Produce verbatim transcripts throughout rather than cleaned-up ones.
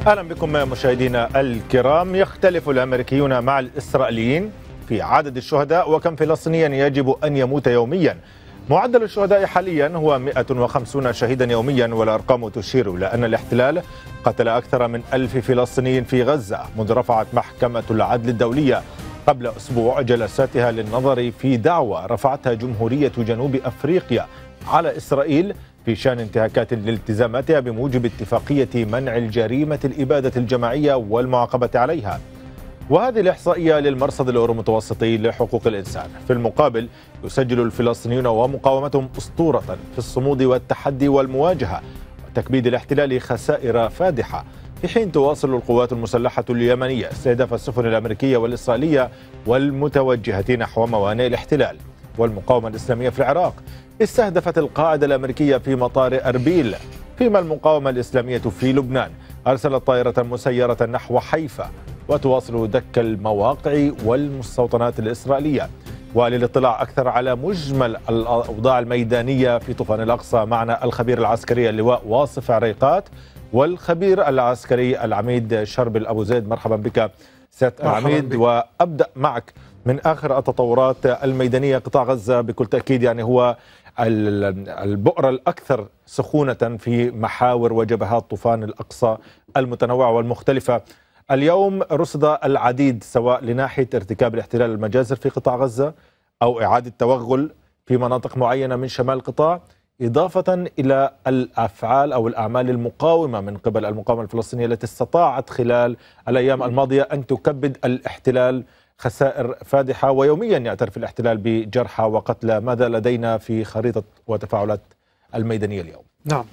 أهلا بكم مشاهدينا الكرام. يختلف الأمريكيون مع الإسرائيليين في عدد الشهداء وكم فلسطينيا يجب أن يموت يوميا. معدل الشهداء حاليا هو مئة وخمسين شهيدا يوميا، والأرقام تشير إلى أن الاحتلال قتل أكثر من ألف فلسطيني في غزة منذ رفعت محكمة العدل الدولية قبل أسبوع جلساتها للنظر في دعوى رفعتها جمهورية جنوب أفريقيا على إسرائيل في شأن انتهاكات لالتزاماتها بموجب اتفاقية منع الجريمة الإبادة الجماعية والمعاقبة عليها. وهذه الإحصائية للمرصد الأورو-متوسطي لحقوق الإنسان. في المقابل يسجل الفلسطينيون ومقاومتهم أسطورة في الصمود والتحدي والمواجهة وتكبيد الاحتلال خسائر فادحة، في حين تواصل القوات المسلحة اليمنية استهداف السفن الأمريكية والإسرائيلية والمتوجهة نحو موانئ الاحتلال. والمقاومة الإسلامية في العراق استهدفت القاعدة الأمريكية في مطار أربيل، فيما المقاومة الإسلامية في لبنان أرسلت طائرة مسيرة نحو حيفا وتواصل دك المواقع والمستوطنات الإسرائيلية. وللاطلاع أكثر على مجمل الأوضاع الميدانية في طوفان الأقصى معنا الخبير العسكري اللواء واصف عريقات والخبير العسكري العميد شربل أبو زيد. مرحبا بك سيادة العميد، وأبدأ معك من آخر التطورات الميدانية. قطاع غزة بكل تأكيد يعني هو البؤرة الأكثر سخونة في محاور وجبهات طوفان الأقصى المتنوعة والمختلفة. اليوم رصد العديد سواء لناحية ارتكاب الاحتلال المجازر في قطاع غزة أو إعادة توغل في مناطق معينة من شمال القطاع، إضافة إلى الأفعال أو الأعمال المقاومة من قبل المقاومة الفلسطينية التي استطاعت خلال الأيام الماضية أن تكبد الاحتلال خسائر فادحة، ويوميا يعترف الاحتلال بجرحى وقتلى. ماذا لدينا في خريطة وتفاعلات الميدانية اليوم؟ نعم،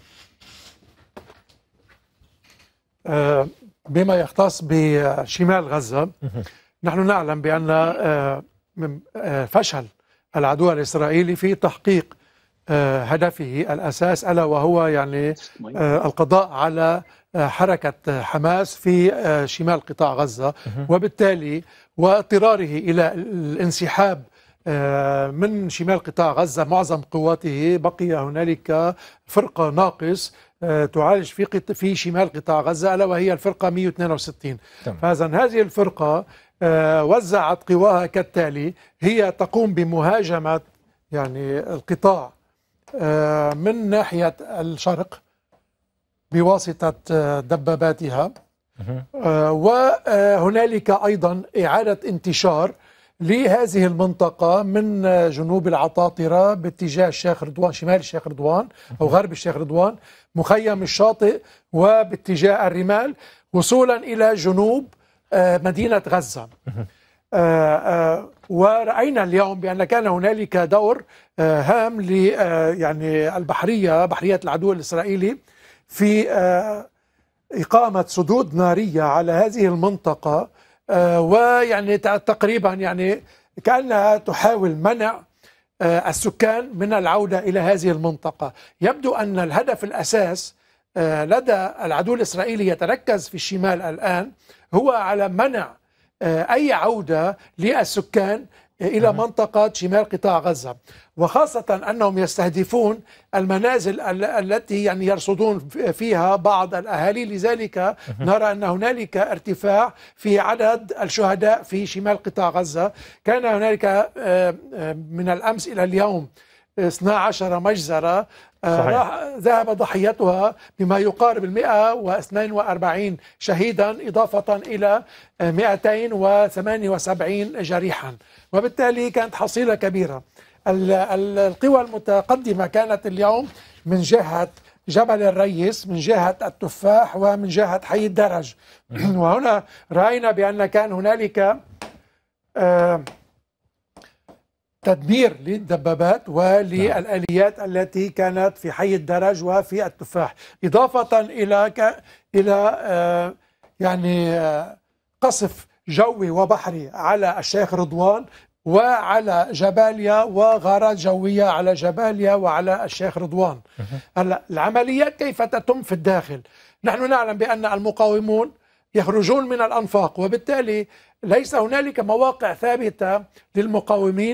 أه بما يختص بشمال غزة، نحن نعلم بأن أه أه فشل العدو الإسرائيلي في تحقيق أه هدفه الأساس، ألا وهو يعني أه القضاء على حركة حماس في شمال قطاع غزة، وبالتالي واضطراره إلى الانسحاب من شمال قطاع غزة. معظم قواته بقي هنالك فرقة ناقص تعالج في في شمال قطاع غزة، ألا وهي الفرقة مئة واثنين وستين. فإذا هذه الفرقة وزعت قواها كالتالي: هي تقوم بمهاجمة يعني القطاع من ناحية الشرق بواسطة دباباتها، وهنالك أيضا إعادة انتشار لهذه المنطقة من جنوب العطاطرة باتجاه الشيخ رضوان، شمال الشيخ رضوان أو غرب الشيخ رضوان، مخيم الشاطئ، وباتجاه الرمال، وصولا إلى جنوب مدينة غزة. ورأينا اليوم بأن كان هنالك دور هام ل يعني البحرية، بحرية العدو الإسرائيلي، في إقامة سدود نارية على هذه المنطقة، ويعني تقريبا يعني كأنها تحاول منع السكان من العودة إلى هذه المنطقة. يبدو أن الهدف الأساس لدى العدو الإسرائيلي يتركز في الشمال الآن هو على منع أي عودة للسكان إلى منطقة شمال قطاع غزة، وخاصة أنهم يستهدفون المنازل التي يعني يرصدون فيها بعض الأهالي. لذلك نرى أن هنالك ارتفاع في عدد الشهداء في شمال قطاع غزة. كان هنالك من الأمس إلى اليوم اثنتا عشرة مجزرة ذهب ضحيتها بما يقارب المئة واثنين وأربعين شهيدا، إضافة إلى مئتين وثمانية وسبعين جريحا، وبالتالي كانت حصيلة كبيرة. القوى المتقدمة كانت اليوم من جهة جبل الريس، من جهة التفاح، ومن جهة حي الدرج. وهنا رأينا بأن كان هنالك آه تدمير للدبابات وللآليات التي كانت في حي الدرج وفي التفاح، إضافة إلى ك... إلى آه يعني آه قصف جوي وبحري على الشيخ رضوان وعلى جباليا، وغارات جوية على جباليا وعلى الشيخ رضوان. هلا العمليات كيف تتم في الداخل؟ نحن نعلم بأن المقاومون يخرجون من الأنفاق، وبالتالي ليس هنالك مواقع ثابتة للمقاومين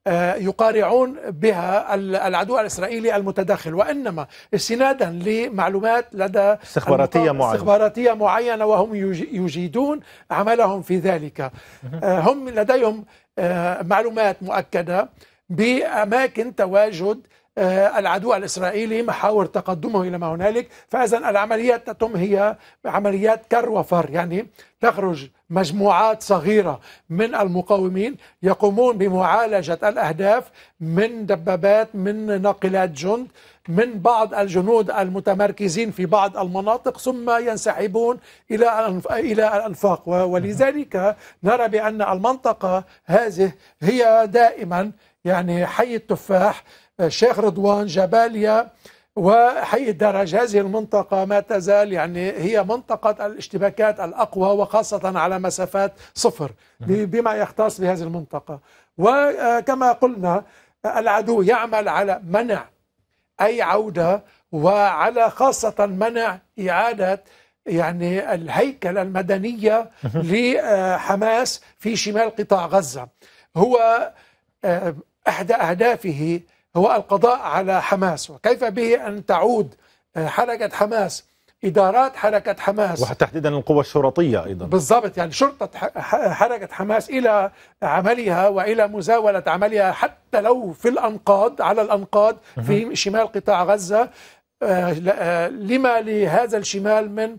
يقارعون بها العدو الإسرائيلي المتدخل، وإنما استنادا لمعلومات لدى استخباراتية معينة استخباراتية معينة وهم يجيدون عملهم في ذلك. هم لديهم معلومات مؤكدة بأماكن تواجد العدو الإسرائيلي، محاور تقدمه إلى ما هنالك. فإذا العمليات تتم هي عمليات كر وفر، يعني تخرج مجموعات صغيرة من المقاومين يقومون بمعالجة الأهداف من دبابات، من ناقلات جند، من بعض الجنود المتمركزين في بعض المناطق، ثم ينسحبون إلى إلى الأنفاق. ولذلك نرى بأن المنطقة هذه هي دائما يعني حي التفاح، الشيخ رضوان، جباليا، وحي الدرج. هذه المنطقة ما تزال يعني هي منطقة الاشتباكات الأقوى، وخاصة على مسافات صفر بما يختص بهذه المنطقة. وكما قلنا العدو يعمل على منع أي عودة، وعلى خاصة منع إعادة يعني الهيكل المدنية لحماس في شمال قطاع غزة. هو أحدى أهدافه هو القضاء على حماس، وكيف به أن تعود حركة حماس، إدارات حركة حماس، وتحديدا القوى الشرطية أيضا بالضبط، يعني شرطة حركة حماس إلى عملها وإلى مزاولة عملها حتى لو في الأنقاض، على الأنقاض في شمال قطاع غزة. لما لهذا الشمال من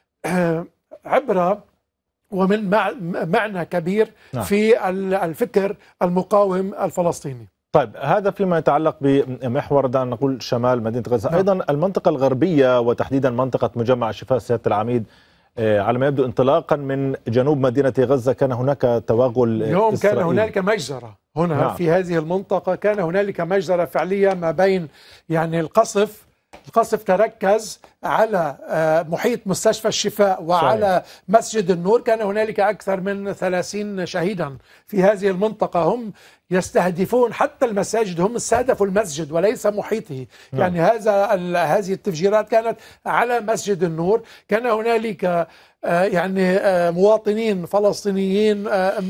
عبرة ومن معنى كبير في الفكر المقاوم الفلسطيني. طيب، هذا فيما يتعلق بمحور دعنا نقول شمال مدينة غزة. نعم. أيضا المنطقة الغربية وتحديدا منطقة مجمع الشفاء سيادة العميد، على ما يبدو انطلاقا من جنوب مدينة غزة كان هناك توغل اليوم إسرائيلي. كان هنالك مجزرة هنا. نعم. في هذه المنطقة كان هنالك مجزرة فعلية ما بين يعني القصف القصف تركز على محيط مستشفى الشفاء وعلى صحيح. مسجد النور. كان هنالك أكثر من ثلاثين شهيدا في هذه المنطقة. هم يستهدفون حتى المساجد، هم استهدفوا المسجد وليس محيطه. نعم. يعني هذا هذه التفجيرات كانت على مسجد النور. كان هنالك يعني مواطنين فلسطينيين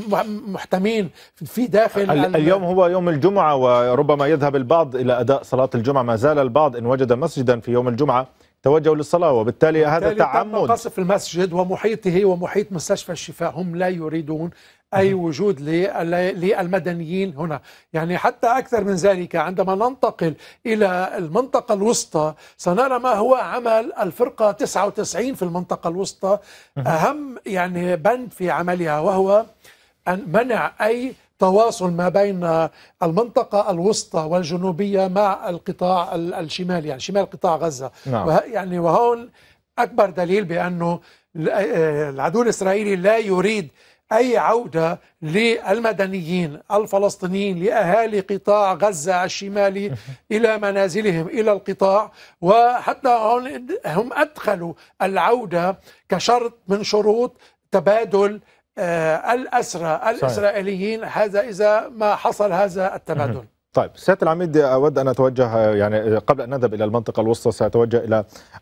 محتمين في داخل. اليوم هو يوم الجمعة، وربما يذهب البعض إلى أداء صلاة الجمعة. ما زال البعض إن وجد مسجدا في يوم الجمعة توجهوا للصلاة، وبالتالي هذا تعمد قصف المسجد ومحيطه ومحيط مستشفى الشفاء. هم لا يريدون أي وجود للمدنيين هنا. يعني حتى أكثر من ذلك، عندما ننتقل إلى المنطقة الوسطى سنرى ما هو عمل الفرقة تسعة وتسعين في المنطقة الوسطى. أهم يعني بند في عملها وهو أن منع أي تواصل ما بين المنطقة الوسطى والجنوبية مع القطاع الشمالي، يعني شمال قطاع غزة. نعم. وه يعني وهون أكبر دليل بأنه العدو الإسرائيلي لا يريد أي عودة للمدنيين الفلسطينيين، لأهالي قطاع غزة الشمالي إلى منازلهم، إلى القطاع. وحتى هم أدخلوا العودة كشرط من شروط تبادل آه الأسرى الإسرائيليين. هذا إذا ما حصل هذا التبادل. طيب سيادة العميد، أود أن أتوجه يعني قبل أن نذهب إلى المنطقة الوسطى سأتوجه إلى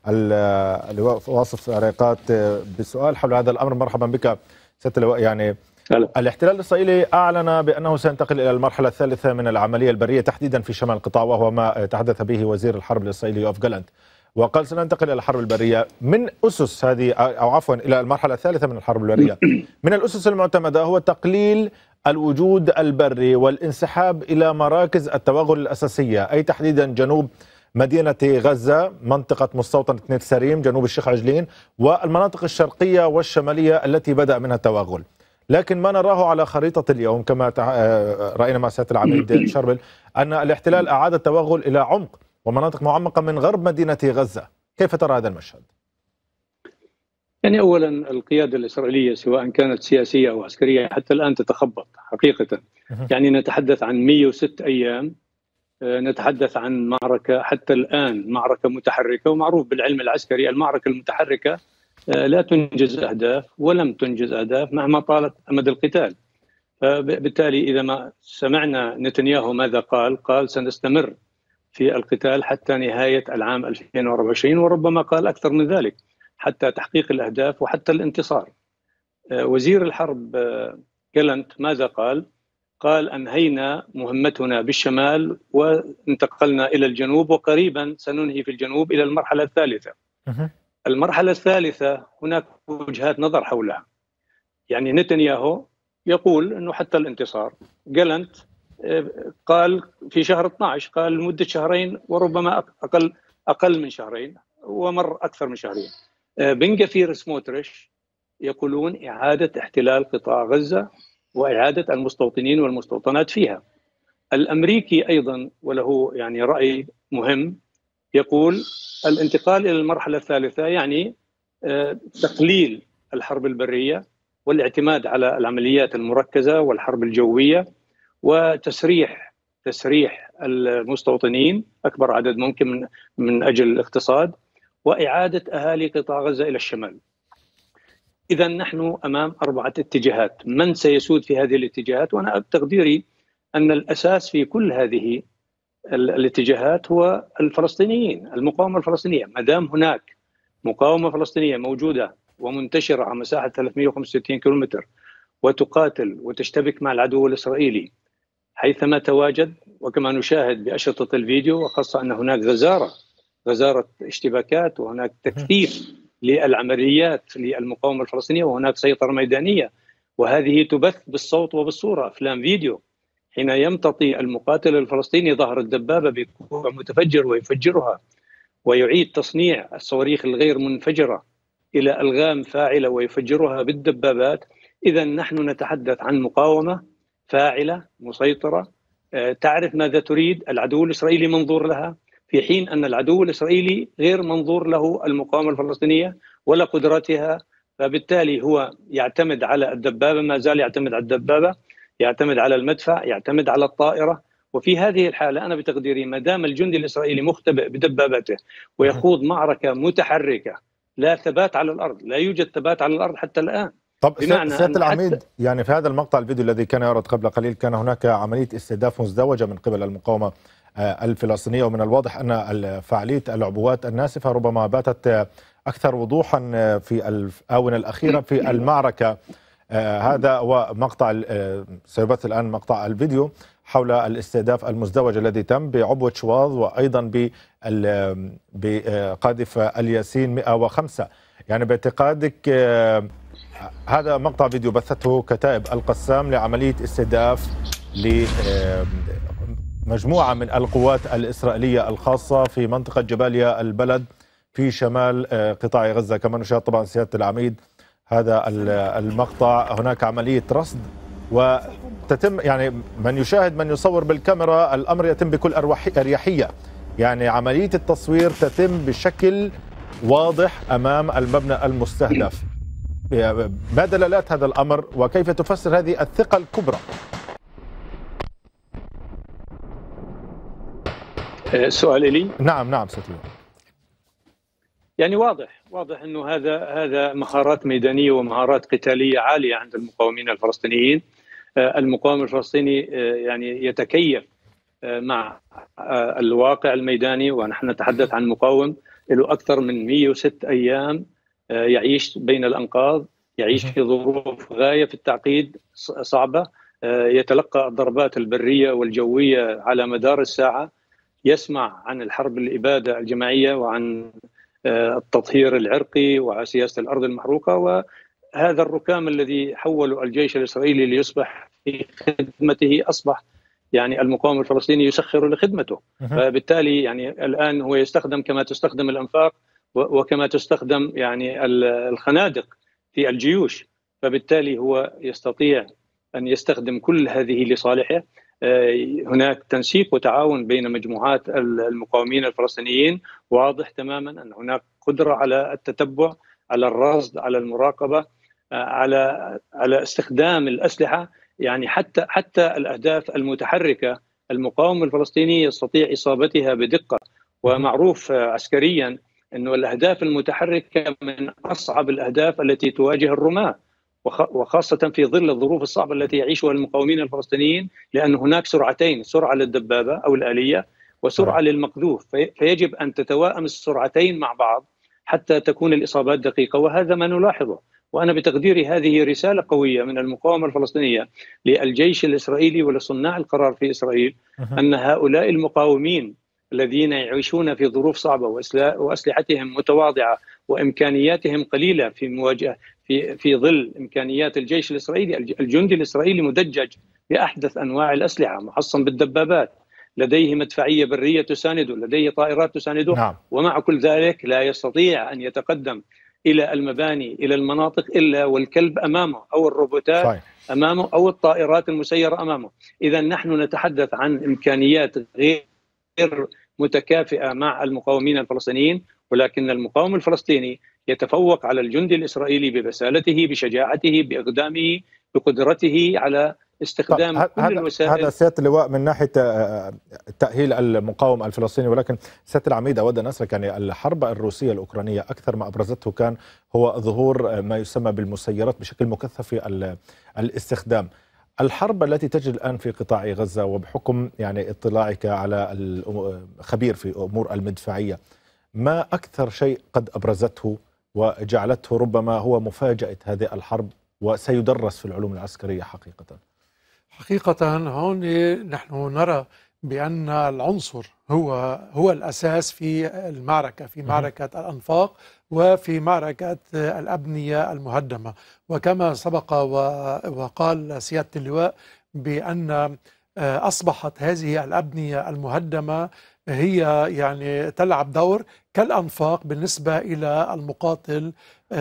اللواء واصف عريقات بسؤال حول هذا الأمر. مرحبا بك سيادة اللواء. يعني هلا. الاحتلال الإسرائيلي أعلن بأنه سينتقل إلى المرحلة الثالثة من العملية البرية تحديدا في شمال القطاع، وهو ما تحدث به وزير الحرب الإسرائيلي يوآف جالانت، وقال سننتقل إلى الحرب البرية. من أسس هذه، أو عفوا إلى المرحلة الثالثة من الحرب البرية، من الأسس المعتمدة هو تقليل الوجود البري والانسحاب إلى مراكز التوغل الأساسية، أي تحديدا جنوب مدينة غزة، منطقة مستوطنة نيت سريم، جنوب الشيخ عجلين، والمناطق الشرقية والشمالية التي بدأ منها التوغل. لكن ما نراه على خريطة اليوم كما رأينا مع سيادة العميد شربل أن الاحتلال أعاد التوغل إلى عمق ومناطق معمقة من غرب مدينة غزة. كيف ترى هذا المشهد؟ يعني أولا القيادة الإسرائيلية سواء كانت سياسية أو عسكرية حتى الآن تتخبط حقيقة. يعني نتحدث عن مئة وستة أيام، نتحدث عن معركة حتى الآن معركة متحركة، ومعروف بالعلم العسكري المعركة المتحركة لا تنجز أهداف ولم تنجز أهداف مهما طالت أمد القتال. فبالتالي إذا ما سمعنا نتنياهو ماذا قال، قال سنستمر في القتال حتى نهاية العام ألفين وأربعة وعشرين، وربما قال أكثر من ذلك حتى تحقيق الأهداف وحتى الانتصار. وزير الحرب جالانت ماذا قال؟ قال أنهينا مهمتنا بالشمال وانتقلنا إلى الجنوب، وقريبا سننهي في الجنوب إلى المرحلة الثالثة. المرحلة الثالثة هناك وجهات نظر حولها. يعني نتنياهو يقول أنه حتى الانتصار، جالنت قال في شهر اثني عشر، قال لمدة شهرين وربما أقل أقل من شهرين، ومر أكثر من شهرين. بن غفير سموتريش يقولون إعادة احتلال قطاع غزة وإعادة المستوطنين والمستوطنات فيها. الأمريكي أيضا وله يعني رأي مهم، يقول الانتقال إلى المرحلة الثالثة يعني تقليل الحرب البرية والاعتماد على العمليات المركزة والحرب الجوية، وتسريح تسريح المستوطنين أكبر عدد ممكن من, من أجل الاقتصاد، وإعادة أهالي قطاع غزة إلى الشمال. إذا نحن أمام أربعة اتجاهات، من سيسود في هذه الاتجاهات؟ وأنا تقديري أن الأساس في كل هذه الاتجاهات هو الفلسطينيين، المقاومة الفلسطينية. ما دام هناك مقاومة فلسطينية موجودة ومنتشرة على مساحة ثلاثمئة وخمسة وستين كيلومتر وتقاتل وتشتبك مع العدو الإسرائيلي حيثما تواجد، وكما نشاهد بأشرطة الفيديو، وخاصة أن هناك غزارة غزارة اشتباكات، وهناك تكثيف للعمليات للمقاومة الفلسطينية، وهناك سيطرة ميدانية، وهذه تبث بالصوت وبالصورة، أفلام فيديو، حين يمتطي المقاتل الفلسطيني ظهر الدبابة بكوع متفجر ويفجرها، ويعيد تصنيع الصواريخ الغير منفجرة إلى ألغام فاعلة ويفجرها بالدبابات. إذا نحن نتحدث عن مقاومة فاعلة مسيطرة، تعرف ماذا تريد. العدو الإسرائيلي منظور لها، في حين أن العدو الإسرائيلي غير منظور له المقاومة الفلسطينية ولا قدراتها، فبالتالي هو يعتمد على الدبابة، ما زال يعتمد على الدبابة، يعتمد على المدفع، يعتمد على الطائرة. وفي هذه الحالة أنا بتقديري ما دام الجندي الإسرائيلي مختبئ بدبابته ويخوض معركة متحركة، لا ثبات على الأرض، لا يوجد ثبات على الأرض حتى الآن. طب سيادة العميد، يعني في هذا المقطع الفيديو الذي كان يعرض قبل قليل كان هناك عملية استهداف مزدوجة من قبل المقاومة الفلسطينية، ومن الواضح أن فعالية العبوات الناسفة ربما باتت أكثر وضوحا في الآونة الأخيرة في المعركة. هذا ومقطع سيبث الآن مقطع الفيديو حول الاستهداف المزدوج الذي تم بعبوة شواظ وأيضا بقاذف الياسين مئة وخمسة. يعني باعتقادك هذا مقطع فيديو بثته كتائب القسام لعملية استهداف لمجموعة من القوات الإسرائيلية الخاصة في منطقة جباليا البلد في شمال قطاع غزة. كما نشاهد طبعا سيادة العميد هذا المقطع، هناك عملية رصد وتتم، يعني من يشاهد من يصور بالكاميرا الأمر يتم بكل أريحية، يعني عملية التصوير تتم بشكل واضح أمام المبنى المستهدف. ما دلالات هذا الأمر وكيف تفسر هذه الثقة الكبرى؟ سؤال لي؟ نعم نعم ستلي. يعني واضح واضح انه هذا هذا مهارات ميدانيه ومهارات قتاليه عاليه عند المقاومين الفلسطينيين. المقاوم الفلسطيني يعني يتكيف مع الواقع الميداني، ونحن نتحدث عن مقاوم له اكثر من مئة وستة ايام يعيش بين الانقاض، يعيش في ظروف غايه في التعقيد صعبه، يتلقى الضربات البريه والجويه على مدار الساعه، يسمع عن الحرب الاباده الجماعيه وعن التطهير العرقي وسياسة الأرض المحروقة، وهذا الركام الذي حولوا الجيش الإسرائيلي ليصبح في خدمته أصبح يعني المقاوم الفلسطيني يسخر لخدمته. فبالتالي يعني الآن هو يستخدم كما تستخدم الأنفاق وكما تستخدم يعني الخنادق في الجيوش، فبالتالي هو يستطيع أن يستخدم كل هذه لصالحه. هناك تنسيق وتعاون بين مجموعات المقاومين الفلسطينيين، واضح تماما أن هناك قدرة على التتبع، على الرصد، على المراقبة، على على استخدام الأسلحة. يعني حتى حتى الأهداف المتحركة المقاوم الفلسطيني يستطيع إصابتها بدقة، ومعروف عسكريا أنه الأهداف المتحركة من أصعب الأهداف التي تواجه الرماة، وخاصة في ظل الظروف الصعبة التي يعيشها المقاومين الفلسطينيين، لأن هناك سرعتين، سرعة للدبابة أو الآلية وسرعة للمقذوف، فيجب أن تتوائم السرعتين مع بعض حتى تكون الإصابات دقيقة، وهذا ما نلاحظه. وأنا بتقديري هذه رسالة قوية من المقاومة الفلسطينية للجيش الإسرائيلي ولصناع القرار في إسرائيل، أن هؤلاء المقاومين الذين يعيشون في ظروف صعبة وأسلحتهم متواضعة وإمكانياتهم قليلة في مواجهة في في ظل إمكانيات الجيش الإسرائيلي. الجندي الإسرائيلي مدجج بأحدث أنواع الأسلحة، محصن بالدبابات، لديه مدفعية برية تسانده، لديه طائرات تسانده. نعم. ومع كل ذلك لا يستطيع أن يتقدم إلى المباني إلى المناطق إلا والكلب أمامه أو الروبوتات صحيح. أمامه أو الطائرات المسيرة أمامه. إذا نحن نتحدث عن إمكانيات غير متكافئة مع المقاومين الفلسطينيين، ولكن المقاوم الفلسطيني يتفوق على الجندي الإسرائيلي ببسالته، بشجاعته، بإقدامه، بقدرته على استخدام كل الوسائل. هذا سيادة اللواء من ناحية تأهيل المقاوم الفلسطيني، ولكن سيادة العميد أود أن أسألك، يعني الحرب الروسية الأوكرانية أكثر ما أبرزته كان هو ظهور ما يسمى بالمسيرات بشكل مكثف في الاستخدام. الحرب التي تجري الآن في قطاع غزة، وبحكم يعني اطلاعك على خبير في أمور المدفعية، ما أكثر شيء قد أبرزته وجعلته ربما هو مفاجأة هذه الحرب وسيدرس في العلوم العسكرية حقيقة؟ حقيقة هون نحن نرى بأن العنصر هو هو الأساس في المعركة، في معركة الأنفاق وفي معركة الأبنية المهدمة. وكما سبق وقال سيادة اللواء بأن أصبحت هذه الأبنية المهدمة هي يعني تلعب دور كالأنفاق بالنسبة إلى المقاتل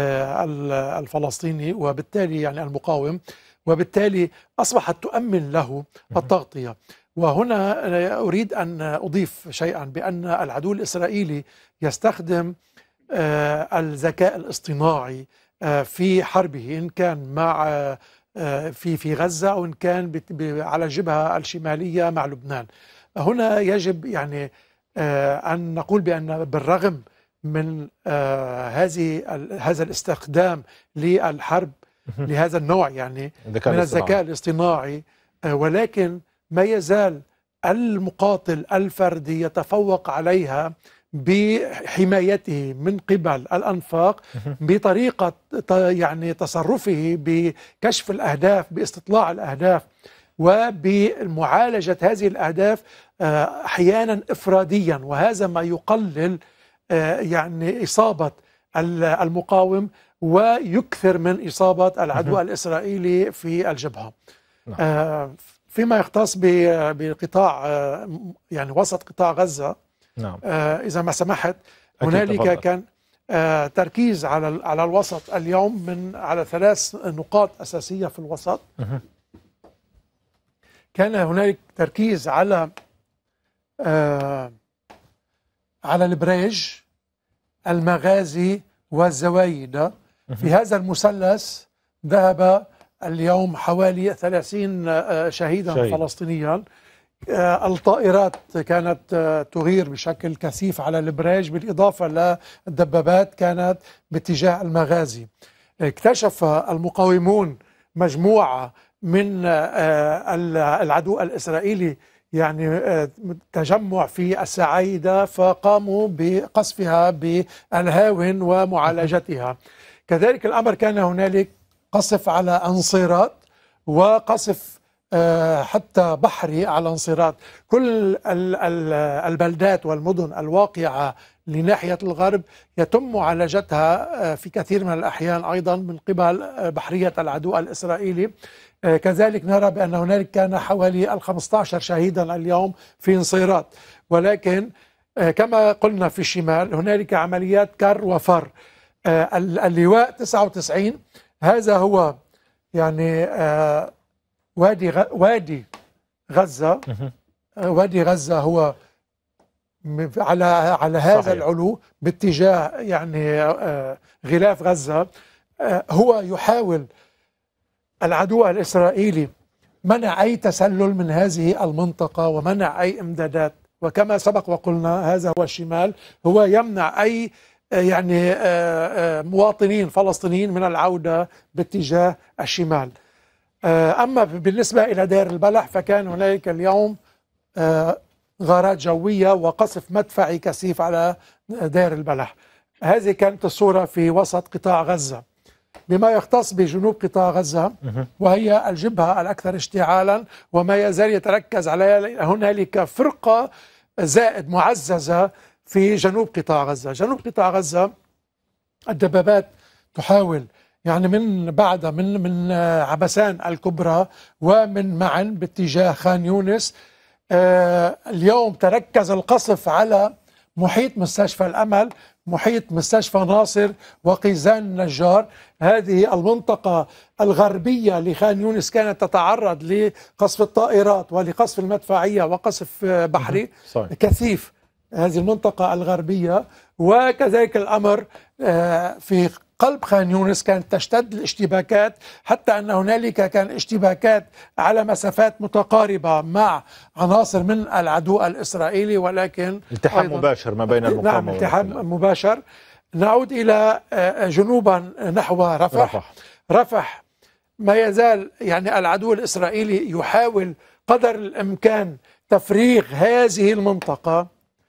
الفلسطيني، وبالتالي يعني المقاوم، وبالتالي أصبحت تؤمن له التغطية. وهنا أريد أن أضيف شيئا، بأن العدو الإسرائيلي يستخدم الذكاء الاصطناعي في حربه، إن كان مع في في غزة أو إن كان على الجبهة الشمالية مع لبنان. هنا يجب يعني أن نقول بأن بالرغم من هذه هذا الاستخدام للحرب لهذا النوع يعني من الذكاء الاصطناعي، ولكن ما يزال المقاتل الفردي يتفوق عليها بحمايته من قبل الأنفاق، بطريقة يعني تصرفه بكشف الأهداف، باستطلاع الأهداف، وبمعالجة هذه الأهداف أحيانا إفراديا. وهذا ما يقلل يعني إصابة المقاوم ويكثر من إصابة العدو الإسرائيلي في الجبهة. نعم. فيما يختص بقطاع يعني وسط قطاع غزة، نعم. إذا ما سمحت، هنالك كان تركيز على على الوسط اليوم من على ثلاث نقاط أساسية في الوسط. كان هنالك تركيز على على البريج، المغازي والزوايد. في هذا المثلث ذهب اليوم حوالي ثلاثين شهيدا شهيد. فلسطينيا. الطائرات كانت تغير بشكل كثيف على البريج، بالإضافة للدبابات كانت باتجاه المغازي. اكتشف المقاومون مجموعة من العدو الإسرائيلي يعني تجمع في السعيدة، فقاموا بقصفها بالهاون ومعالجتها. كذلك الأمر كان هنالك قصف على أنصيرات وقصف حتى بحري على أنصيرات. كل البلدات والمدن الواقعة لناحية الغرب يتم معالجتها في كثير من الأحيان أيضا من قبل بحرية العدو الإسرائيلي. كذلك نرى بأن هنالك كان حوالي الخمسة عشر شهيدا اليوم في انصيرات. ولكن كما قلنا في الشمال هنالك عمليات كر وفر. اللواء تسعة وتسعين هذا هو يعني وادي وادي غزة. وادي غزة هو على على هذا صحيح. العلو باتجاه يعني غلاف غزة. هو يحاول العدو الإسرائيلي منع أي تسلل من هذه المنطقة ومنع أي إمدادات. وكما سبق وقلنا هذا هو الشمال، هو يمنع أي يعني مواطنين فلسطينيين من العودة باتجاه الشمال. أما بالنسبة إلى دير البلح فكان هنالك اليوم غارات جوية وقصف مدفعي كثيف على دير البلح. هذه كانت الصورة في وسط قطاع غزة. بما يختص بجنوب قطاع غزة، وهي الجبهة الأكثر اشتعالا، وما يزال يتركز على هنالك فرقة زائد معززة في جنوب قطاع غزة. جنوب قطاع غزة الدبابات تحاول يعني من بعد من من عبسان الكبرى ومن معا باتجاه خان يونس. آه اليوم تركز القصف على محيط مستشفى الأمل، محيط مستشفى ناصر وقيزان النجار. هذه المنطقة الغربية لخان يونس كانت تتعرض لقصف الطائرات ولقصف المدفعية وقصف بحري كثيف، هذه المنطقة الغربية. وكذلك الأمر في قلب خان يونس كانت تشتد الاشتباكات، حتى أن هنالك كان اشتباكات على مسافات متقاربة مع عناصر من العدو الإسرائيلي، ولكن التحام مباشر ما بين المقاومة. نعم، التحام مباشر. نعود إلى جنوبا نحو رفح. رفح رفح ما يزال يعني العدو الإسرائيلي يحاول قدر الإمكان تفريغ هذه المنطقة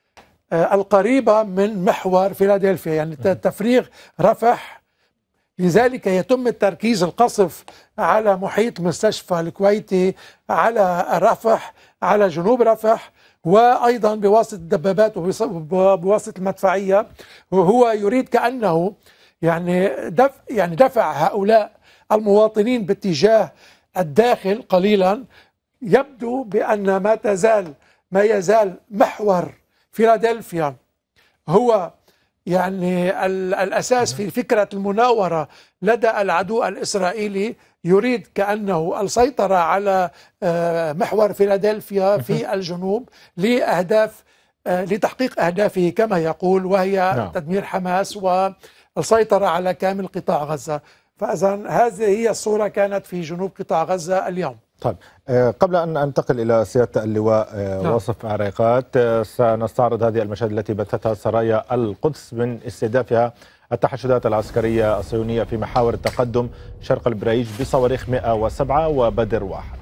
القريبة من محور فيلادلفيا، يعني تفريغ رفح. لذلك يتم التركيز القصف على محيط مستشفى الكويتي، على رفح، على جنوب رفح، وأيضا بواسطة الدبابات وبواسطة المدفعية. وهو يريد كأنه يعني دفع, يعني دفع هؤلاء المواطنين باتجاه الداخل قليلا. يبدو بأن ما تزال ما يزال محور فيلادلفيا هو يعني الأساس في فكرة المناورة لدى العدو الإسرائيلي. يريد كأنه السيطرة على محور فيلادلفيا في الجنوب لأهداف لتحقيق أهدافه كما يقول، وهي نعم. تدمير حماس والسيطرة على كامل قطاع غزة. فإذا هذه هي الصورة كانت في جنوب قطاع غزة اليوم. طيب، قبل أن أنتقل إلى سيادة اللواء واصف عريقات، سنستعرض هذه المشاهد التي بثتها سرايا القدس من استهدافها التحشدات العسكرية الصهيونية في محاور التقدم شرق البريج بصواريخ مئة وسبعة وبدر واحد.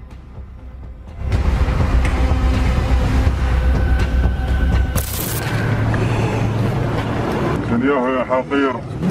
يا حقير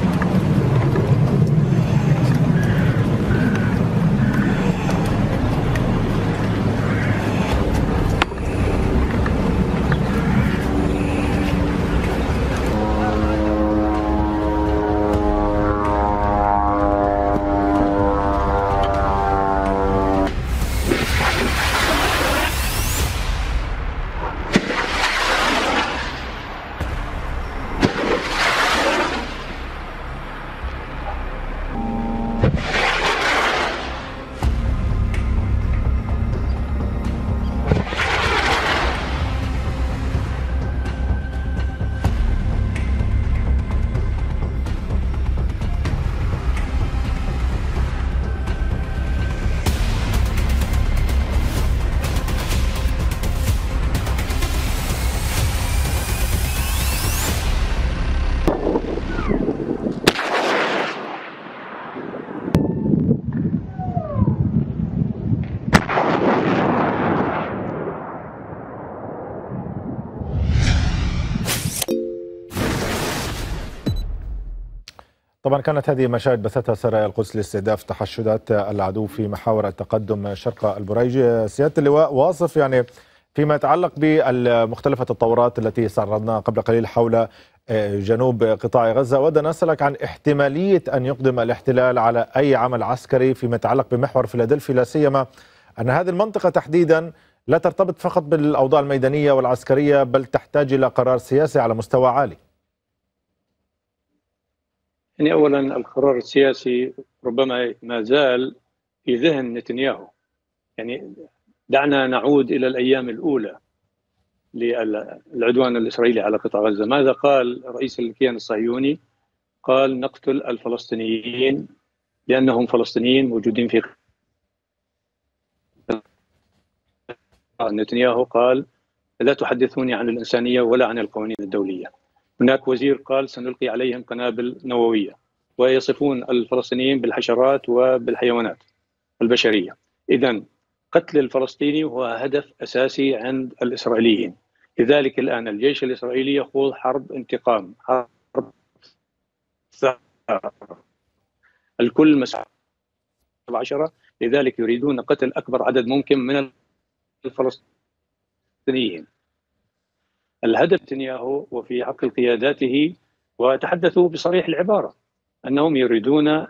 طبعا كانت هذه مشاهد بثتها سرايا القدس لاستهداف تحشدات العدو في محاور التقدم شرق البريج. سيادة اللواء واصف، يعني فيما يتعلق بمختلف التطورات التي استعرضناها قبل قليل حول جنوب قطاع غزة، أود أن أسألك عن احتمالية أن يقدم الاحتلال على أي عمل عسكري فيما يتعلق بمحور فيلادلفيا، لا سيما أن هذه المنطقة تحديدا لا ترتبط فقط بالأوضاع الميدانية والعسكرية، بل تحتاج إلى قرار سياسي على مستوى عالي. يعني أولا القرار السياسي ربما ما زال في ذهن نتنياهو. يعني دعنا نعود إلى الأيام الأولى للعدوان الإسرائيلي على قطاع غزة. ماذا قال رئيس الكيان الصهيوني؟ قال نقتل الفلسطينيين لأنهم فلسطينيين موجودين في. نتنياهو قال لا تحدثوني عن الإنسانية ولا عن القوانين الدولية. هناك وزير قال سنلقي عليهم قنابل نووية، ويصفون الفلسطينيين بالحشرات وبالحيوانات البشرية. إذن قتل الفلسطيني هو هدف أساسي عند الإسرائيليين. لذلك الآن الجيش الإسرائيلي يخوض حرب انتقام، حرب ثأر. الكل مسؤول عشرة، لذلك يريدون قتل أكبر عدد ممكن من الفلسطينيين. الهدف نتنياهو وفي عقل قياداته، وتحدثوا بصريح العبارة أنهم يريدون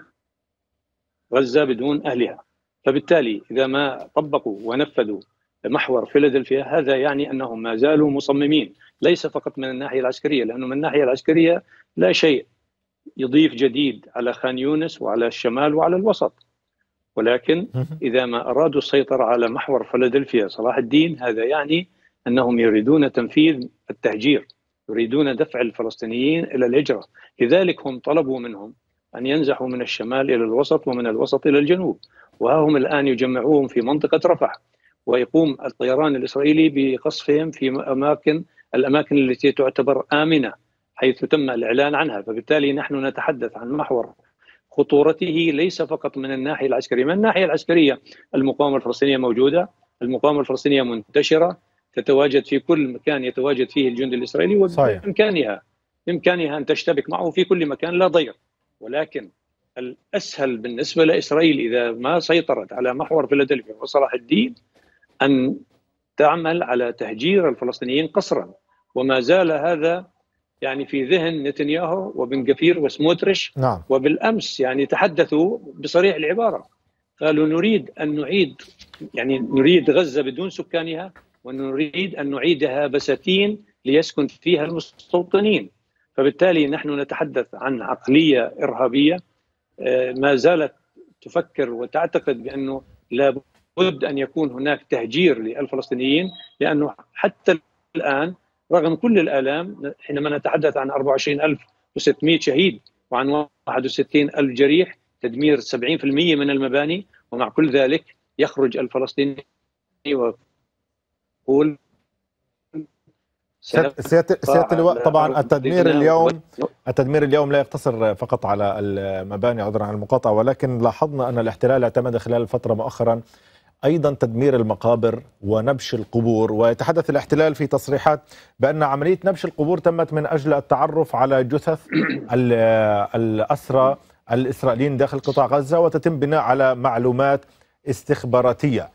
غزة بدون أهلها، فبالتالي إذا ما طبقوا ونفذوا محور فيلادلفيا هذا يعني أنهم ما زالوا مصممين، ليس فقط من الناحية العسكرية، لأنه من الناحية العسكرية لا شيء يضيف جديد على خان يونس وعلى الشمال وعلى الوسط، ولكن إذا ما أرادوا السيطرة على محور فيلادلفيا صلاح الدين هذا يعني أنهم يريدون تنفيذ التهجير، يريدون دفع الفلسطينيين إلى الهجرة. لذلك هم طلبوا منهم أن ينزحوا من الشمال إلى الوسط ومن الوسط إلى الجنوب، وهم الآن يجمعوهم في منطقة رفح، ويقوم الطيران الإسرائيلي بقصفهم في أماكن الأماكن التي تعتبر آمنة حيث تم الإعلان عنها. فبالتالي نحن نتحدث عن محور خطورته ليس فقط من الناحية العسكرية، من الناحية العسكرية المقاومة الفلسطينية موجودة، المقاومة الفلسطينية منتشرة، تتواجد في كل مكان يتواجد فيه الجندي الإسرائيلي، وبإمكانها بإمكانها أن تشتبك معه في كل مكان لا ضير. ولكن الأسهل بالنسبة لإسرائيل إذا ما سيطرت على محور فيلادلفيا وصلاح الدين أن تعمل على تهجير الفلسطينيين قسرا، وما زال هذا يعني في ذهن نتنياهو وبن غفير وسموتريش. نعم. وبالأمس يعني تحدثوا بصريح العبارة، قالوا نريد أن نعيد يعني نريد غزة بدون سكانها، ونريد أن نعيدها بساتين ليسكن فيها المستوطنين. فبالتالي نحن نتحدث عن عقلية إرهابية ما زالت تفكر وتعتقد بأنه لابد أن يكون هناك تهجير للفلسطينيين، لأنه حتى الآن رغم كل الآلام حينما نتحدث عن أربعة وعشرين ألف وستمئة شهيد وعن واحد وستين ألف جريح، تدمير سبعين بالمئة من المباني، ومع كل ذلك يخرج الفلسطيني ويقول سيادة سيادة اللواء، طبعا التدمير اليوم التدمير اليوم لا يقتصر فقط على المباني، عذرا عن المقاطعة، ولكن لاحظنا أن الاحتلال اعتمد خلال الفترة مؤخرا أيضا تدمير المقابر ونبش القبور، ويتحدث الاحتلال في تصريحات بأن عملية نبش القبور تمت من أجل التعرف على جثث الأسرى الإسرائيليين داخل قطاع غزة، وتتم بناء على معلومات استخباراتية.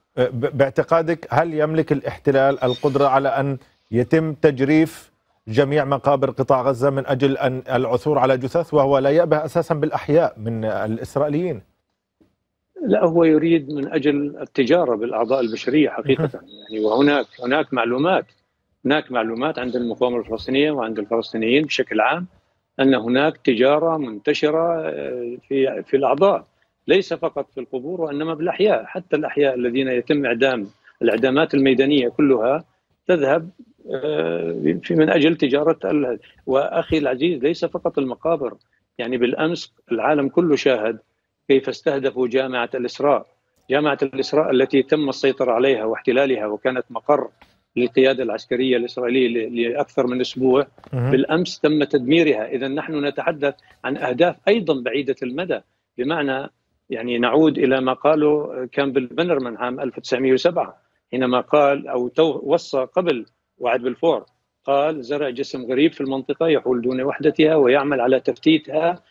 باعتقادك هل يملك الاحتلال القدرة على أن يتم تجريف جميع مقابر قطاع غزة من أجل أن العثور على جثث وهو لا يأبه أساسا بالأحياء من الإسرائيليين؟ لا، هو يريد من أجل التجارة بالأعضاء البشرية حقيقة يعني. وهناك هناك معلومات هناك معلومات عند المقاومة الفلسطينية وعند الفلسطينيين بشكل عام أن هناك تجارة منتشرة في في الأعضاء، ليس فقط في القبور وإنما بالأحياء. حتى الأحياء الذين يتم إعدام الإعدامات الميدانية كلها تذهب في من أجل تجارة. وأخي العزيز ليس فقط المقابر، يعني بالأمس العالم كله شاهد كيف استهدفوا جامعة الإسراء، جامعة الإسراء التي تم السيطرة عليها واحتلالها وكانت مقر للقيادة العسكرية الإسرائيلية لأكثر من أسبوع. بالأمس تم تدميرها. إذا نحن نتحدث عن أهداف أيضا بعيدة المدى، بمعنى يعني نعود إلى ما قاله كامبل بنرمان عام ألف وتسعمئة وسبعة حينما قال أو وصى قبل وعد بلفور، قال زرع جسم غريب في المنطقة يحول دون وحدتها ويعمل على تفتيتها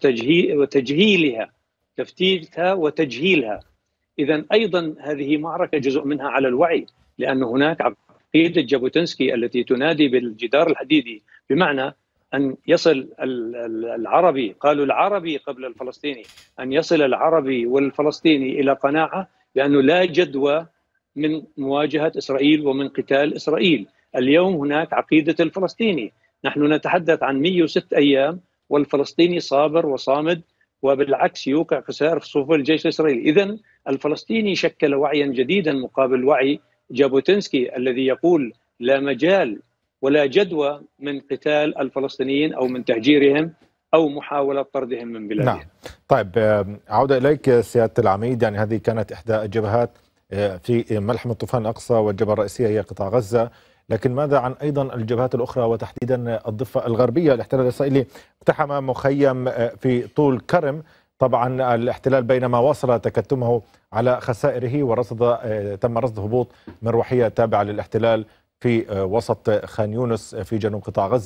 وتجهيلها تفتيتها وتجهيلها. إذا أيضا هذه معركة جزء منها على الوعي، لأن هناك عقيدة جابوتنسكي التي تنادي بالجدار الحديدي، بمعنى أن يصل العربي، قالوا العربي قبل الفلسطيني، أن يصل العربي والفلسطيني إلى قناعة بأنه لا جدوى من مواجهة إسرائيل ومن قتال إسرائيل. اليوم هناك عقيدة الفلسطيني، نحن نتحدث عن مئة وستة أيام والفلسطيني صابر وصامد، وبالعكس يوقع خسائر في صفوف الجيش الإسرائيلي. إذن الفلسطيني شكل وعيا جديدا مقابل وعي جابوتنسكي الذي يقول لا مجال ولا جدوى من قتال الفلسطينيين أو من تهجيرهم أو محاولة طردهم من بلادهم. نعم. طيب عودة إليك سيادة العميد، يعني هذه كانت إحدى الجبهات في ملحمة طوفان الأقصى، والجبهة الرئيسية هي قطاع غزة، لكن ماذا عن أيضا الجبهات الأخرى وتحديدا الضفة الغربية؟ الاحتلال الإسرائيلي اقتحم مخيم في طول كرم، طبعا الاحتلال بينما واصل تكتمه على خسائره ورصد تم رصد هبوط مروحية تابعة للاحتلال في وسط خان يونس في جنوب قطاع غزة،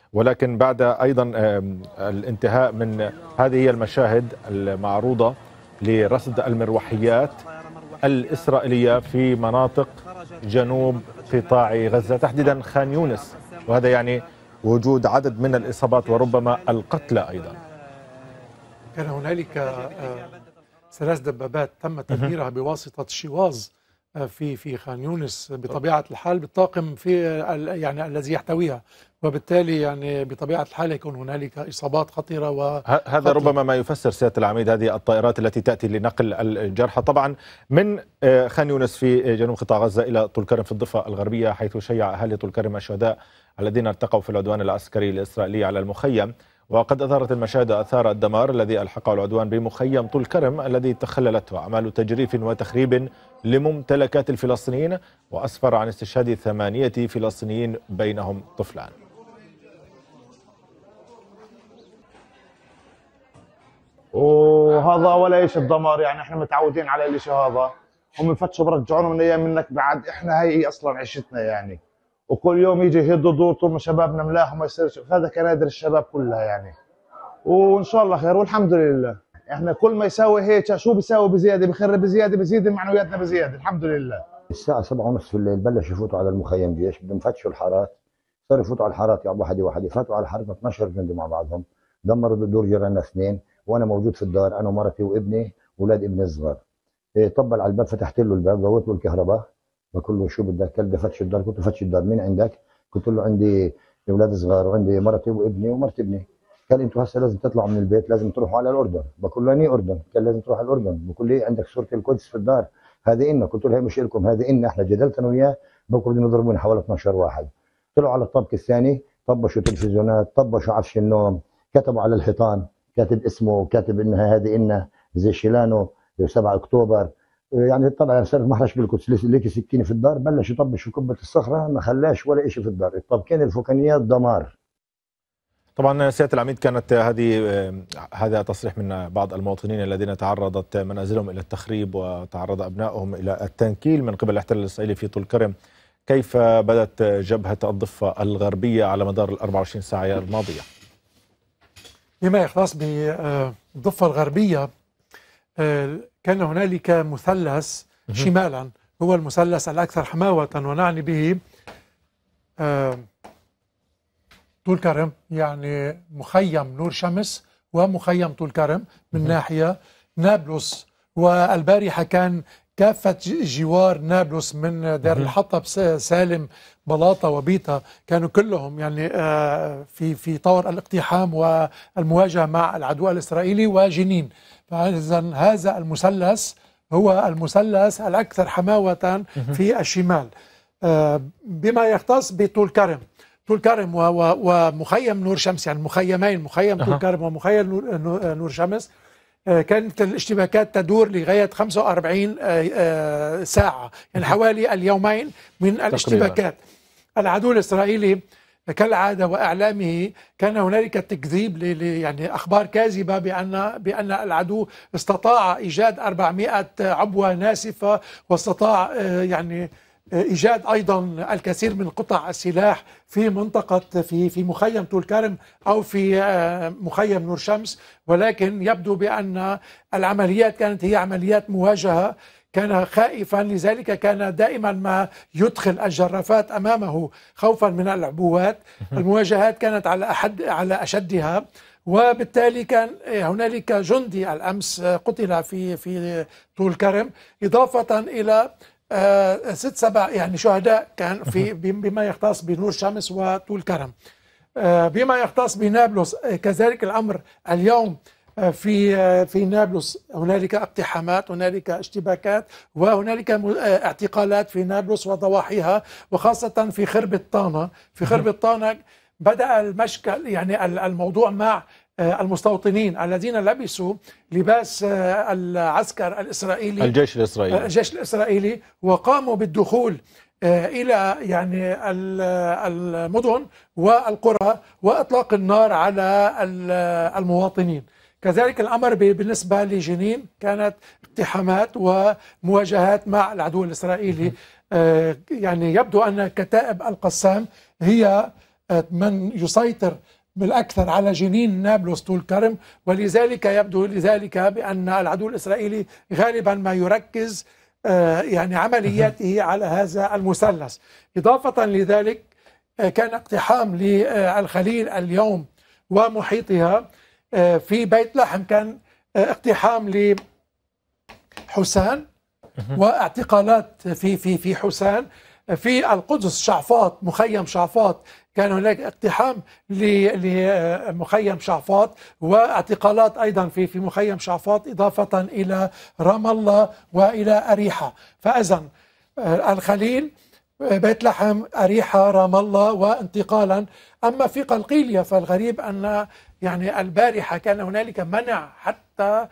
ولكن بعد أيضا الانتهاء من هذه المشاهد المعروضة لرصد المروحيات الإسرائيلية في مناطق جنوب قطاع غزة تحديدا خان يونس، وهذا يعني وجود عدد من الإصابات وربما القتلى أيضا. كان هنالك ثلاث دبابات تم تدميرها بواسطة شواظ في في خان يونس بطبيعة الحال بالطاقم في يعني الذي يحتويها، وبالتالي يعني بطبيعة الحال يكون هنالك إصابات خطيرة. وهذا ربما ما يفسر سيادة العميد هذه الطائرات التي تأتي لنقل الجرحى طبعا من خان يونس في جنوب قطاع غزة إلى طول كرم في الضفة الغربية، حيث شيع أهالي طول كرم الشهداء الذين ارتقوا في العدوان العسكري الإسرائيلي على المخيم. وقد أظهرت المشاهد آثار الدمار الذي ألحقه العدوان بمخيم طول كرم الذي تخللته أعمال تجريف وتخريب لممتلكات الفلسطينيين، وأسفر عن استشهاد ثمانية فلسطينيين بينهم طفلان. وهذا ولا ايش الدمار، يعني احنا متعودين على الاشي هذا، هم يفتشوا برجعونا من ايام منك بعد، احنا هي اصلا عيشتنا يعني، وكل يوم يجي يهدوا طول ما شبابنا ملاح وما يصيرش، هذا كنادر الشباب كلها يعني، وان شاء الله خير والحمد لله. احنا كل ما يساوي هيك شو بيساوي بزياده، بخرب بزياده، بزيد معنوياتنا بزياده، الحمد لله. الساعه سبعة ونص في الليل بلش يفوتوا على المخيم جيش، بدهم يفتشوا الحارات، صاروا يفوتوا على الحارات يا واحد واحد، فاتوا على الحارات اثناشر جندي مع بعضهم، دمروا دور جيراننا اثنين، وانا موجود في الدار انا ومرتي وابني واولاد ابني الصغار. إيه طبل على الباب، فتحت له الباب، ضويت له الكهرباء، بقول له شو بدك؟ قال بدي افتش الدار، قلت له فتش الدار، مين عندك؟ قلت له عندي اولاد صغار وعندي مرتي وابني ومرت ابني. قال انتوا هسه لازم تطلعوا من البيت، لازم تروحوا على الاردن. بقول له اني اردن؟ قال لازم تروح على الاردن. بقول لي عندك صوره القدس في الدار، هذه إلنا. قلت له هي مش لكم، هذه إلنا، احنا جدلت انا وياه، بكره بدهم يضربوني حوالي اثناشر واحد. طلعوا على الطابق الثاني، طبشوا تلفزيونات، طبشوا عفش النوم، كتبوا على الحيطان، كاتب اسمه، كاتب انها هذه إلنا زي شيلانو سبعة اكتوبر. يعني طلع رساله محرش بالقدس ليكي سكينه في الدار، بلش يطبش في قبه الصخره، ما خلاش ولا شيء في الدار، الطابقين الفوقانيات دمار. طبعا سيادة العميد كانت هذه هذا تصريح من بعض المواطنين الذين تعرضت منازلهم إلى التخريب وتعرض أبنائهم إلى التنكيل من قبل الاحتلال الإسرائيلي في طول كرم. كيف بدت جبهة الضفة الغربية على مدار ال أربع وعشرين ساعة الماضية؟ بما يختص بالضفة الغربية، كان هنالك مثلث شمالا هو المثلث الأكثر حماوة، ونعني به طول كرم، يعني مخيم نور شمس ومخيم طول كرم من ناحية، نابلس، والبارحة كان كافة جوار نابلس من دار الحطب سالم بلاطة وبيتا كانوا كلهم يعني في في طور الاقتحام والمواجهة مع العدو الإسرائيلي وجنين. فإذا هذا المثلث هو المثلث الأكثر حماوة في الشمال. بما يختص بطول كرم، طول كرم ومخيم نور شمس، يعني مخيمين، مخيم طول كرم ومخيم نور شمس، كانت الاشتباكات تدور لغاية خمسة وأربعين ساعة، يعني حوالي اليومين من الاشتباكات. العدو الإسرائيلي كالعادة وإعلامه كان هنالك تكذيب، يعني أخبار كاذبة بأن بأن العدو استطاع إيجاد أربعمائة عبوة ناسفة، واستطاع يعني إيجاد أيضا الكثير من قطع السلاح في منطقة في في مخيم طول كرم أو في مخيم نور شمس. ولكن يبدو بأن العمليات كانت هي عمليات مواجهة، كان خائفا، لذلك كان دائما ما يدخل الجرافات أمامه خوفا من العبوات. المواجهات كانت على أحد على أشدها، وبالتالي كان هنالك جندي الأمس قتل في في طول كرم، إضافة إلى آه ست سبع يعني شهداء كان في بما يختص بنور شمس وطول كرم. آه بما يختص بنابلس آه كذلك الأمر اليوم. آه في آه في نابلس هنالك اقتحامات، هنالك اشتباكات، وهنالك آه اعتقالات في نابلس وضواحيها، وخاصة في خربة طانة. في خربة طانة بدأ المشكل، يعني الموضوع مع المستوطنين الذين لبسوا لباس العسكر الإسرائيلي، الجيش الإسرائيلي الجيش الإسرائيلي وقاموا بالدخول إلى يعني المدن والقرى وإطلاق النار على المواطنين. كذلك الأمر بالنسبة لجنين، كانت اقتحامات ومواجهات مع العدو الإسرائيلي. يعني يبدو أن كتائب القسام هي من يسيطر بالأكثر على جنين نابلس طول كرم، ولذلك يبدو لذلك بأن العدو الإسرائيلي غالبا ما يركز يعني عملياته على هذا المثلث. إضافة لذلك كان اقتحام للخليل اليوم ومحيطها في بيت لحم، كان اقتحام لحسان واعتقالات في في في حسان. في القدس شعفاط، مخيم شعفاط، كان هناك اقتحام لمخيم شعفاط واعتقالات أيضا في في مخيم شعفاط، إضافة إلى رام الله وإلى أريحة. فإذا الخليل، بيت لحم، أريحة، رام الله، وانتقالا. أما في قلقيلية فالغريب أن يعني البارحة كان هنالك منع حتى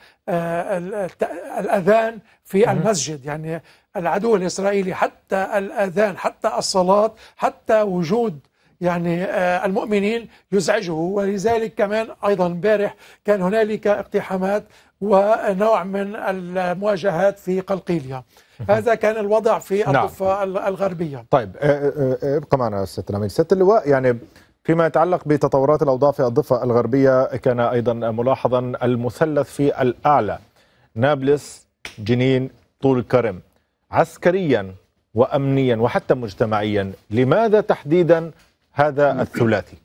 الأذان في المسجد، يعني العدو الإسرائيلي حتى الأذان، حتى الصلاة، حتى وجود يعني المؤمنين يزعجه. ولذلك كمان أيضا امبارح كان هنالك اقتحامات ونوع من المواجهات في قلقيلية. هذا كان الوضع في الضفة الغربية. طيب ابقى معنا سيادة الأمين. سيادة اللواء، يعني فيما يتعلق بتطورات الأوضاع في الضفة الغربية، كان أيضا ملاحظا المثلث في الأعلى، نابلس، جنين، طول كرم، عسكريا وأمنيا وحتى مجتمعيا، لماذا تحديدا هذا الثلاثي؟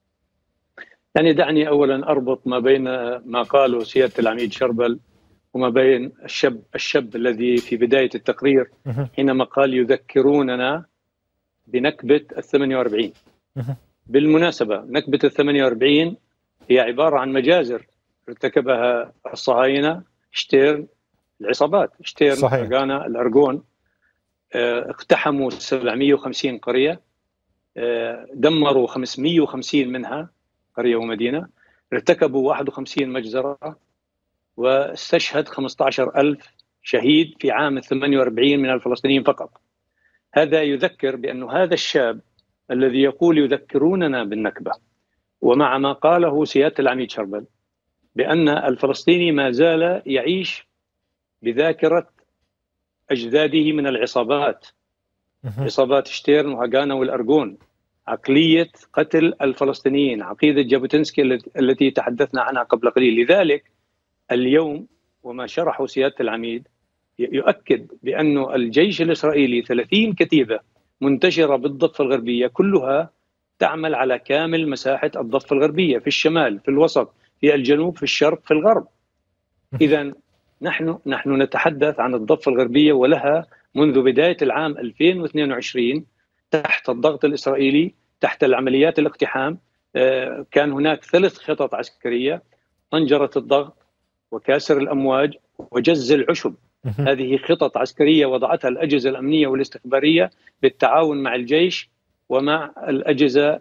يعني دعني أولا أربط ما بين ما قاله سيادة العميد شربل وما بين الشاب الشاب الذي في بداية التقرير حينما قال يذكروننا بنكبة الثمانية وأربعين. بالمناسبة نكبة الثمانية وأربعين هي عبارة عن مجازر ارتكبها الصهاينة، شتيرن، العصابات شتيرن، أغانا، الأرجون. اقتحموا سبعمئة وخمسين قرية، دمروا خمسمئة وخمسين منها قرية ومدينة، ارتكبوا واحد وخمسين مجزرة، واستشهد خمسة عشر ألف شهيد في عام ثمانية وأربعين من الفلسطينيين فقط. هذا يذكر بأن هذا الشاب الذي يقول يذكروننا بالنكبة، ومع ما قاله سيادة العميد شربل بأن الفلسطيني ما زال يعيش بذاكرة أجداده من العصابات، عصابات شتيرن وهاغانا والأرجون، عقلية قتل الفلسطينيين، عقيدة جابوتنسكي التي تحدثنا عنها قبل قليل. لذلك اليوم وما شرحه سيادة العميد يؤكد بأن الجيش الإسرائيلي ثلاثين كتيبة منتشرة بالضفة الغربية، كلها تعمل على كامل مساحة الضفة الغربية، في الشمال، في الوسط، في الجنوب، في الشرق، في الغرب. إذا نحن نحن نتحدث عن الضفة الغربية، ولها منذ بداية العام ألفين واثنين وعشرين تحت الضغط الإسرائيلي، تحت العمليات الاقتحام، كان هناك ثلاث خطط عسكرية: طنجرة الضغط، وكاسر الأمواج، وجز العشب. هذه خطط عسكرية وضعتها الأجهزة الأمنية والاستخبارية بالتعاون مع الجيش ومع الأجهزة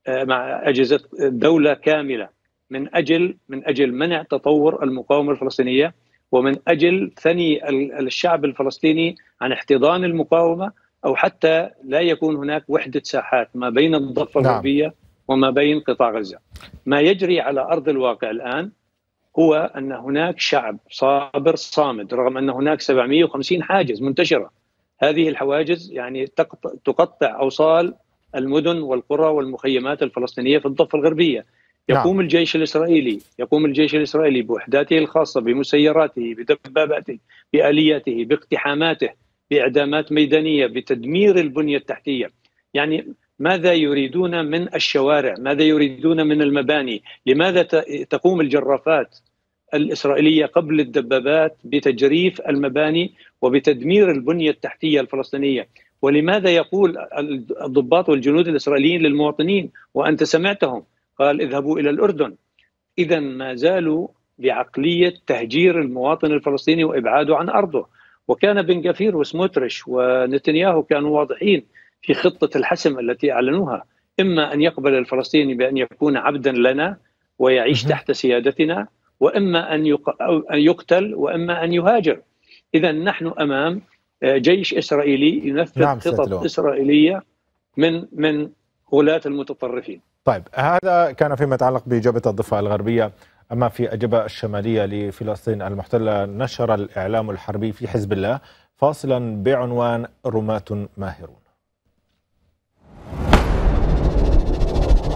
مع أجهزة الدولة كاملة، من أجل من أجل منع تطور المقاومة الفلسطينية، ومن أجل ثني الشعب الفلسطيني عن احتضان المقاومة، أو حتى لا يكون هناك وحدة ساحات ما بين الضفة الغربية نعم. وما بين قطاع غزة. ما يجري على أرض الواقع الآن هو أن هناك شعب صابر صامد، رغم أن هناك سبعمئة وخمسين حاجز منتشرة. هذه الحواجز يعني تقطع أوصال المدن والقرى والمخيمات الفلسطينية في الضفة الغربية. يقوم نعم. الجيش الإسرائيلي يقوم الجيش الإسرائيلي بوحداته الخاصة، بمسيراته، بدباباته، بآلياته، باقتحاماته، بإعدامات ميدانية، بتدمير البنية التحتية. يعني ماذا يريدون من الشوارع؟ ماذا يريدون من المباني؟ لماذا تقوم الجرافات الإسرائيلية قبل الدبابات بتجريف المباني وبتدمير البنية التحتية الفلسطينية؟ ولماذا يقول الضباط والجنود الإسرائيليين للمواطنين، وأنت سمعتهم، قال اذهبوا إلى الأردن؟ إذا ما زالوا بعقلية تهجير المواطن الفلسطيني وإبعاده عن أرضه. وكان بن غفير وسموتريش ونتنياهو كانوا واضحين في خطة الحسم التي أعلنوها: إما أن يقبل الفلسطيني بأن يكون عبدا لنا ويعيش تحت سيادتنا، وإما أن يقتل، وإما أن يهاجر. إذا نحن أمام جيش إسرائيلي ينفذ نعم خطط إسرائيلية من من غلاة المتطرفين. طيب هذا كان فيما يتعلق بجبهة الضفة الغربية. أما في الجبهة الشمالية لفلسطين المحتلة، نشر الإعلام الحربي في حزب الله فاصلا بعنوان رماة ماهرون.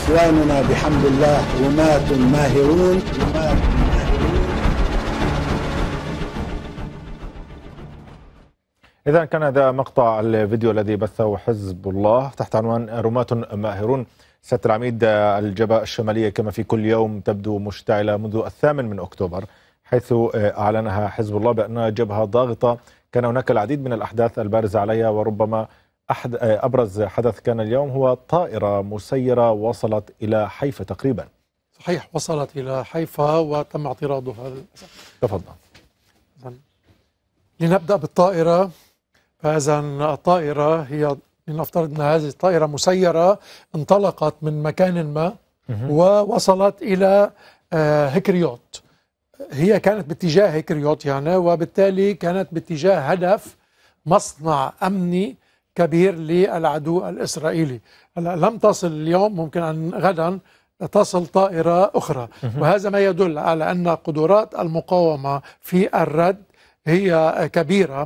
إخواننا بحمد الله رماة ماهرون رماة ماهرون. إذا كان هذا مقطع الفيديو الذي بثه حزب الله تحت عنوان رماة ماهرون. سيادة العميد، الجبهة الشمالية كما في كل يوم تبدو مشتعلة منذ الثامن من أكتوبر، حيث أعلنها حزب الله بأنها جبهة ضاغطة. كان هناك العديد من الأحداث البارزة عليها، وربما أحد أبرز حدث كان اليوم هو طائرة مسيرة وصلت إلى حيفا تقريبا. صحيح، وصلت إلى حيفا وتم اعتراضها. تفضل. لنبدأ بالطائرة. فإذا الطائرة هي لنفترض أن هذه الطائرة مسيرة انطلقت من مكان ما ووصلت إلى هكريوت. هي كانت باتجاه هكريوت يعني، وبالتالي كانت باتجاه هدف مصنع أمني كبير للعدو الإسرائيلي. لم تصل اليوم، ممكن أن غدا تصل طائرة أخرى، وهذا ما يدل على أن قدرات المقاومة في الرد هي كبيرة.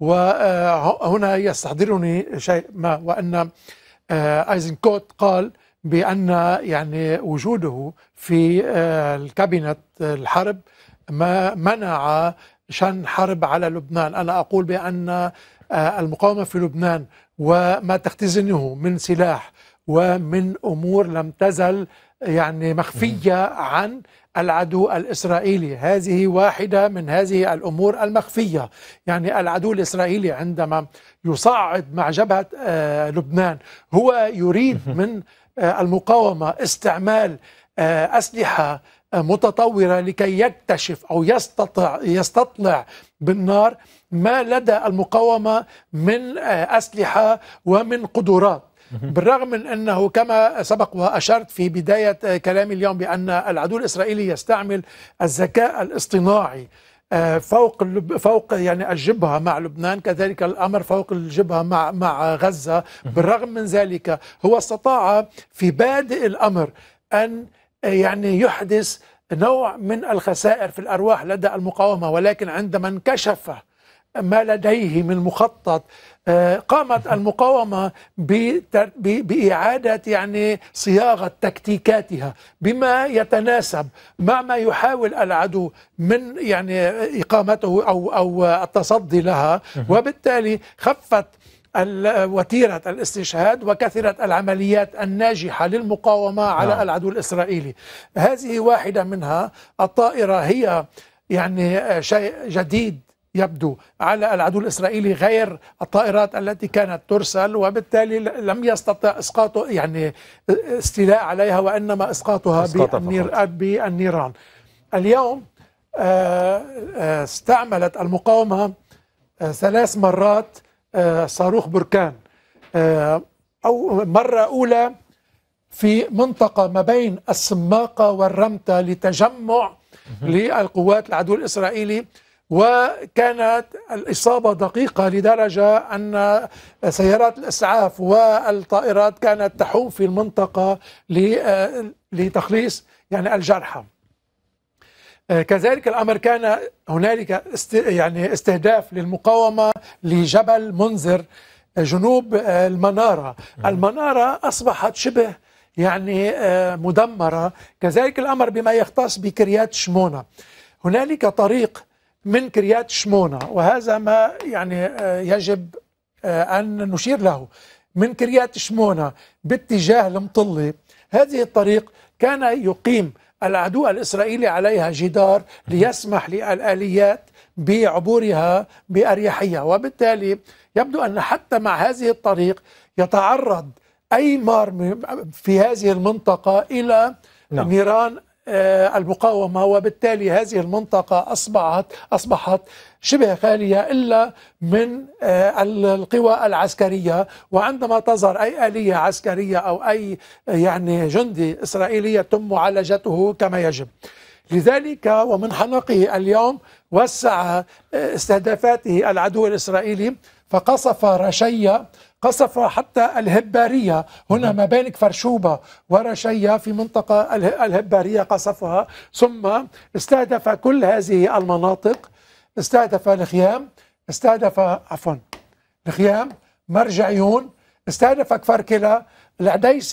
وهنا يستحضرني شيء ما، وأن أيزنكوت قال بأن يعني وجوده في الكابينت الحرب ما منع شن حرب على لبنان. أنا أقول بأن المقاومة في لبنان وما تختزنه من سلاح ومن أمور لم تزل يعني مخفية عن العدو الإسرائيلي، هذه واحدة من هذه الأمور المخفية. يعني العدو الإسرائيلي عندما يصعد مع جبهة لبنان هو يريد من المقاومة استعمال أسلحة متطورة لكي يكتشف أو يستطع يستطلع بالنار ما لدى المقاومة من أسلحة ومن قدرات. بالرغم من أنه كما سبق وأشرت في بداية كلامي اليوم بأن العدو الإسرائيلي يستعمل الذكاء الاصطناعي فوق فوق يعني الجبهة مع لبنان، كذلك الأمر فوق الجبهة مع مع غزة. بالرغم من ذلك هو استطاع في بادئ الأمر أن يعني يحدث نوع من الخسائر في الأرواح لدى المقاومة، ولكن عندما انكشف ما لديه من مخطط قامت المقاومة بإعادة يعني صياغة تكتيكاتها بما يتناسب مع ما يحاول العدو من يعني إقامته أو أو التصدي لها، وبالتالي خفت وتيرة الاستشهاد وكثرت العمليات الناجحة للمقاومة على نعم. العدو الإسرائيلي. هذه واحدة منها. الطائرة هي يعني شيء جديد يبدو على العدو الإسرائيلي غير الطائرات التي كانت ترسل، وبالتالي لم يستطع إسقاطه يعني استيلاء عليها، وإنما إسقاطها بالنير بالنيران. اليوم استعملت المقاومة ثلاث مرات صاروخ بركان، أو مرة أولى في منطقة ما بين السماقة والرمتة لتجمع للقوات العدو الإسرائيلي، وكانت الإصابة دقيقة لدرجة أن سيارات الإسعاف والطائرات كانت تحوم في المنطقة لتخليص يعني الجرحى. كذلك الأمر كان هنالك است يعني استهداف للمقاومة لجبل منذر جنوب المنارة. المنارة أصبحت شبه يعني مدمرة. كذلك الأمر بما يختص بكريات شمونة. هنالك طريق من كريات شمونة، وهذا ما يعني يجب أن نشير له، من كريات شمونة باتجاه المطلي. هذه الطريق كان يقيم العدو الإسرائيلي عليها جدار ليسمح للآليات بعبورها بأريحية، وبالتالي يبدو أن حتى مع هذه الطريق يتعرض أي مار في هذه المنطقة إلى نعم. نيران المقاومة، وبالتالي هذه المنطقة أصبحت أصبحت شبه خالية إلا من القوى العسكرية. وعندما تظهر أي آلية عسكرية أو أي يعني جندي إسرائيلي يتم معالجته كما يجب. لذلك ومن حنقه اليوم وسع استهدافاته العدو الإسرائيلي، فقصف رشية، قصف حتى الهبارية هنا ما بين كفر شوبة ورشية في منطقة الهبارية قصفها، ثم استهدف كل هذه المناطق. استهدف الخيام، استهدف عفوا الخيام، مرجعيون، استهدف كفر كلا، العديسي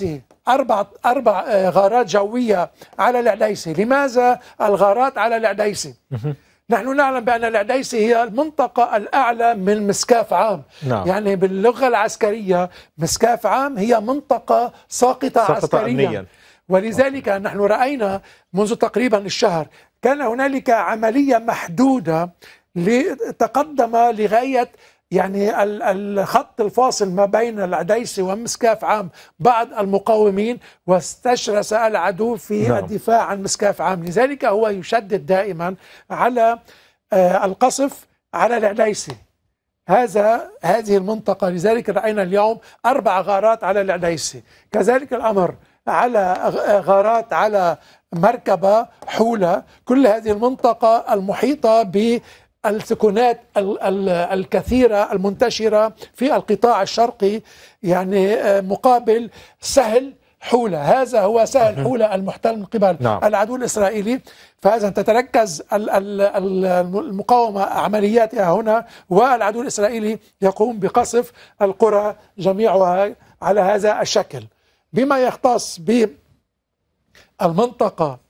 أربع أربع غارات جوية على العديسي. لماذا الغارات على العديسي؟ نحن نعلم بأن العديسي هي المنطقة الأعلى من مسكاف عام. نعم. يعني باللغة العسكرية مسكاف عام هي منطقة ساقطة, ساقطة عسكريا أمنيا. ولذلك نحن رأينا منذ تقريبا الشهر كان هنالك عملية محدودة لتقدم لغاية يعني الخط الفاصل ما بين العديسي ومسكاف عام بعض المقاومين، واستشرس العدو في نعم. الدفاع عن مسكاف عام. لذلك هو يشدد دائما على القصف على العديسي، هذا هذه المنطقة. لذلك رأينا اليوم أربع غارات على العديسي، كذلك الأمر على غارات على مركبة حولة. كل هذه المنطقة المحيطة ب السكونات الكثيرة المنتشرة في القطاع الشرقي، يعني مقابل سهل حولة. هذا هو سهل حولة المحتل من قبل نعم. العدو الإسرائيلي. فإذا تتركز المقاومة عملياتها هنا، والعدو الإسرائيلي يقوم بقصف القرى جميعها على هذا الشكل. بما يختص بالمنطقة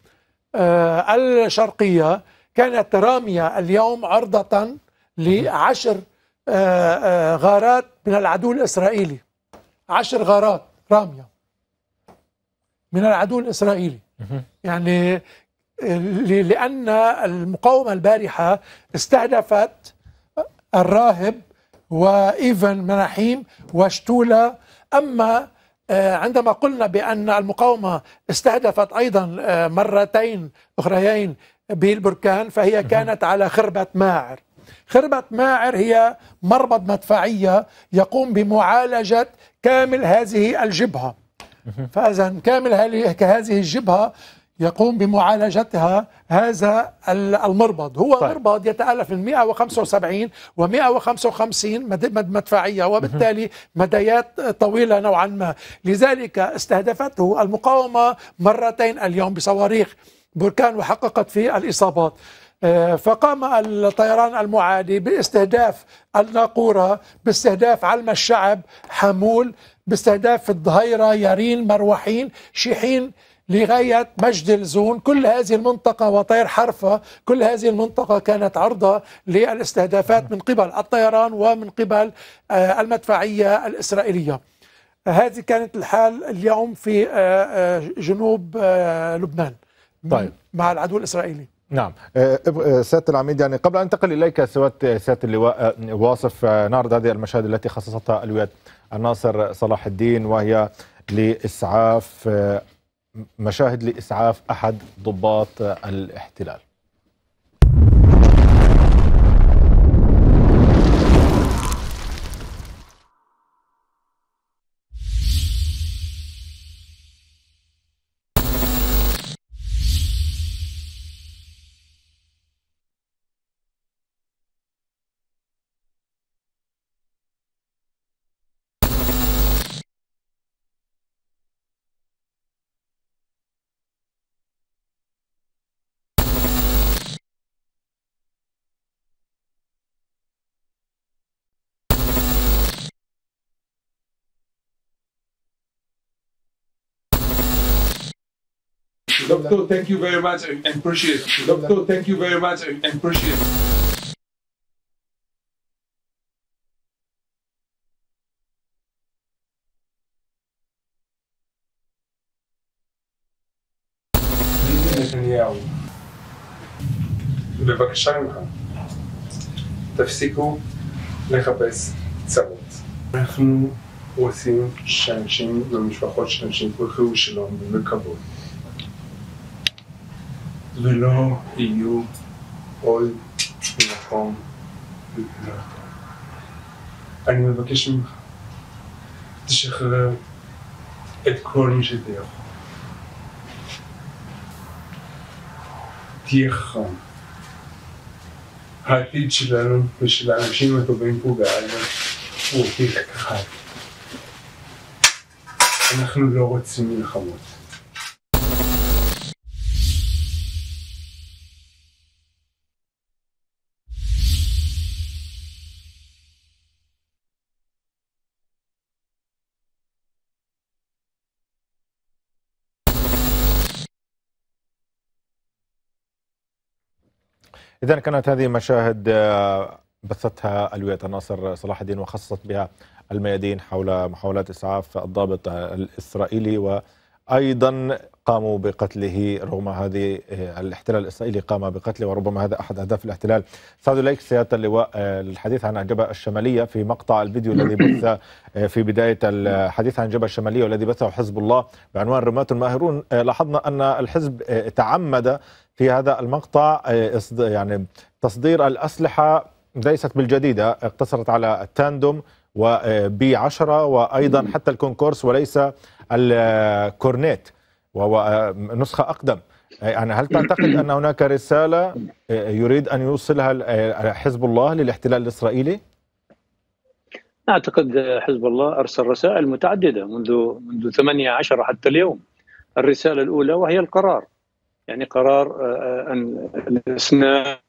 الشرقية، كانت رامية اليوم عرضة لعشر غارات من العدو الإسرائيلي. عشر غارات رامية من العدو الإسرائيلي، يعني لأن المقاومة البارحة استهدفت الراهب وإيفن مناحيم وشتولة. أما عندما قلنا بأن المقاومة استهدفت أيضا مرتين أخريين بالبركان، فهي كانت على خربة ماعر. خربة ماعر هي مربط مدفعية يقوم بمعالجة كامل هذه الجبهة. فإذا كامل هذه الجبهة يقوم بمعالجتها هذا المربط. هو طيب. مربط يتألف من مئة وخمسة وسبعين و مئة وخمسة وخمسين مدفعية، وبالتالي مديات طويلة نوعا ما. لذلك استهدفته المقاومة مرتين اليوم بصواريخ بركان وحققت في الإصابات. فقام الطيران المعادي باستهداف الناقورة، باستهداف علم الشعب، حمول، باستهداف الظهيرة، يارين، مروحين، شيحين، لغاية مجد الزون. كل هذه المنطقة وطير حرفة، كل هذه المنطقة كانت عرضة للاستهدافات من قبل الطيران ومن قبل المدفعية الإسرائيلية. هذه كانت الحال اليوم في جنوب لبنان طيب. مع العدو الإسرائيلي. نعم سيادة العميد، يعني قبل أن أنتقل إليك سيادة اللواء واصف، نعرض هذه المشاهد التي خصصتها اللواء الناصر صلاح الدين، وهي لإسعاف مشاهد لإسعاف أحد ضباط الاحتلال. Doctor, thank you very much and appreciate it. Doctor, thank you very much and appreciate it. נתניהו, בבקשה ממך, תפסיקו לחפש צרות. אנחנו רוצים שאנשים ומשפחות של אנשים יחיו שלום וכבוד. ולא יהיו עוד מקום לבנות. אני מבקש ממך, תשחרר את כל מי שאתה יכול. תהיה חכם. העתיד שלנו ושל האנשים הטובים פה בעזה הוא עתיד אחד. אנחנו לא רוצים מלחמות. إذا كانت هذه مشاهد بثتها ألوية الناصر صلاح الدين وخصصت بها الميادين حول محاولات إسعاف الضابط الإسرائيلي، وأيضا قاموا بقتله رغم هذه الاحتلال الإسرائيلي قام بقتله، وربما هذا أحد أهداف الاحتلال. سعد إليك سيادة اللواء الحديث عن الجبهة الشمالية في مقطع الفيديو الذي بث في بداية الحديث عن الجبهة الشمالية والذي بثه حزب الله بعنوان رماة ماهرون. لاحظنا أن الحزب تعمد في هذا المقطع يعني تصدير الأسلحة ليست بالجديدة، اقتصرت على التاندوم وبي عشرة وأيضا حتى الكونكورس وليس الكورنيت وهو نسخة أقدم. يعني هل تعتقد أن هناك رسالة يريد أن يوصلها حزب الله للاحتلال الإسرائيلي؟ أعتقد حزب الله أرسل رسائل متعددة منذ منذ ثمانية عشر حتى اليوم. الرسالة الأولى وهي القرار، يعني قرار أن الإسناد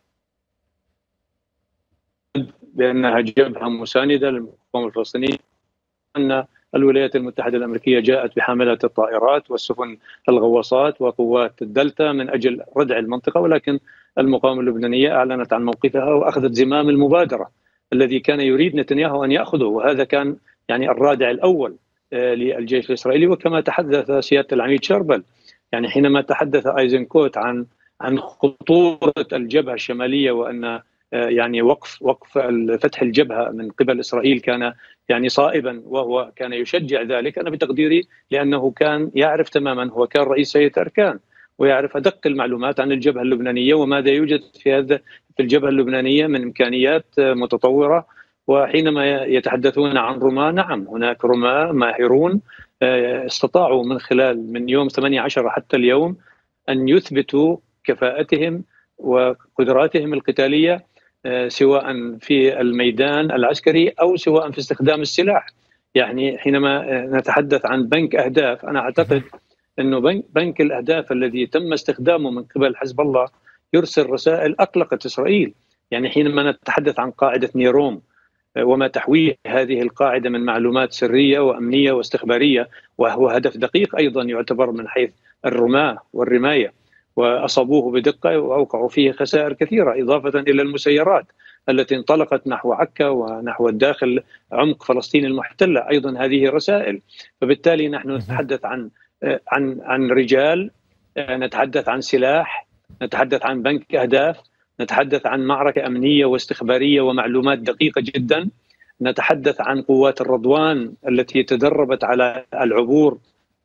بأنها جبهة مساندة للمقاومة الفلسطينية، أن الولايات المتحدة الأمريكية جاءت بحاملات الطائرات والسفن الغواصات وقوات الدلتا من أجل ردع المنطقة، ولكن المقاومة اللبنانية أعلنت عن موقفها وأخذت زمام المبادرة الذي كان يريد نتنياهو أن يأخذه، وهذا كان يعني الرادع الأول للجيش الإسرائيلي. وكما تحدث سيادة العميد شربل، يعني حينما تحدث أيزنكوت عن عن خطورة الجبهة الشمالية وأن يعني وقف وقف فتح الجبهة من قبل إسرائيل كان يعني صائبا، وهو كان يشجع ذلك. أنا بتقديري لأنه كان يعرف تماما، هو كان رئيس هيئة أركان ويعرف أدق المعلومات عن الجبهة اللبنانية وماذا يوجد في هذا في الجبهة اللبنانية من إمكانيات متطورة. وحينما يتحدثون عن رماة، نعم هناك رماة ماهرون استطاعوا من خلال من يوم ثمانية عشر حتى اليوم أن يثبتوا كفاءتهم وقدراتهم القتالية، سواء في الميدان العسكري أو سواء في استخدام السلاح. يعني حينما نتحدث عن بنك أهداف، أنا أعتقد أنه بنك الأهداف الذي تم استخدامه من قبل حزب الله يرسل رسائل أقلقت إسرائيل. يعني حينما نتحدث عن قاعدة نيروم وما تحويه هذه القاعدة من معلومات سرية وأمنية واستخبارية، وهو هدف دقيق أيضا يعتبر من حيث الرماة والرماية، وأصابوه بدقة وأوقعوا فيه خسائر كثيرة، إضافة إلى المسيرات التي انطلقت نحو عكا ونحو الداخل عمق فلسطين المحتلة، أيضا هذه رسائل. فبالتالي نحن نتحدث عن عن عن رجال، نتحدث عن سلاح، نتحدث عن بنك أهداف، نتحدث عن معركة أمنية واستخبارية ومعلومات دقيقة جدا، نتحدث عن قوات الرضوان التي تدربت على العبور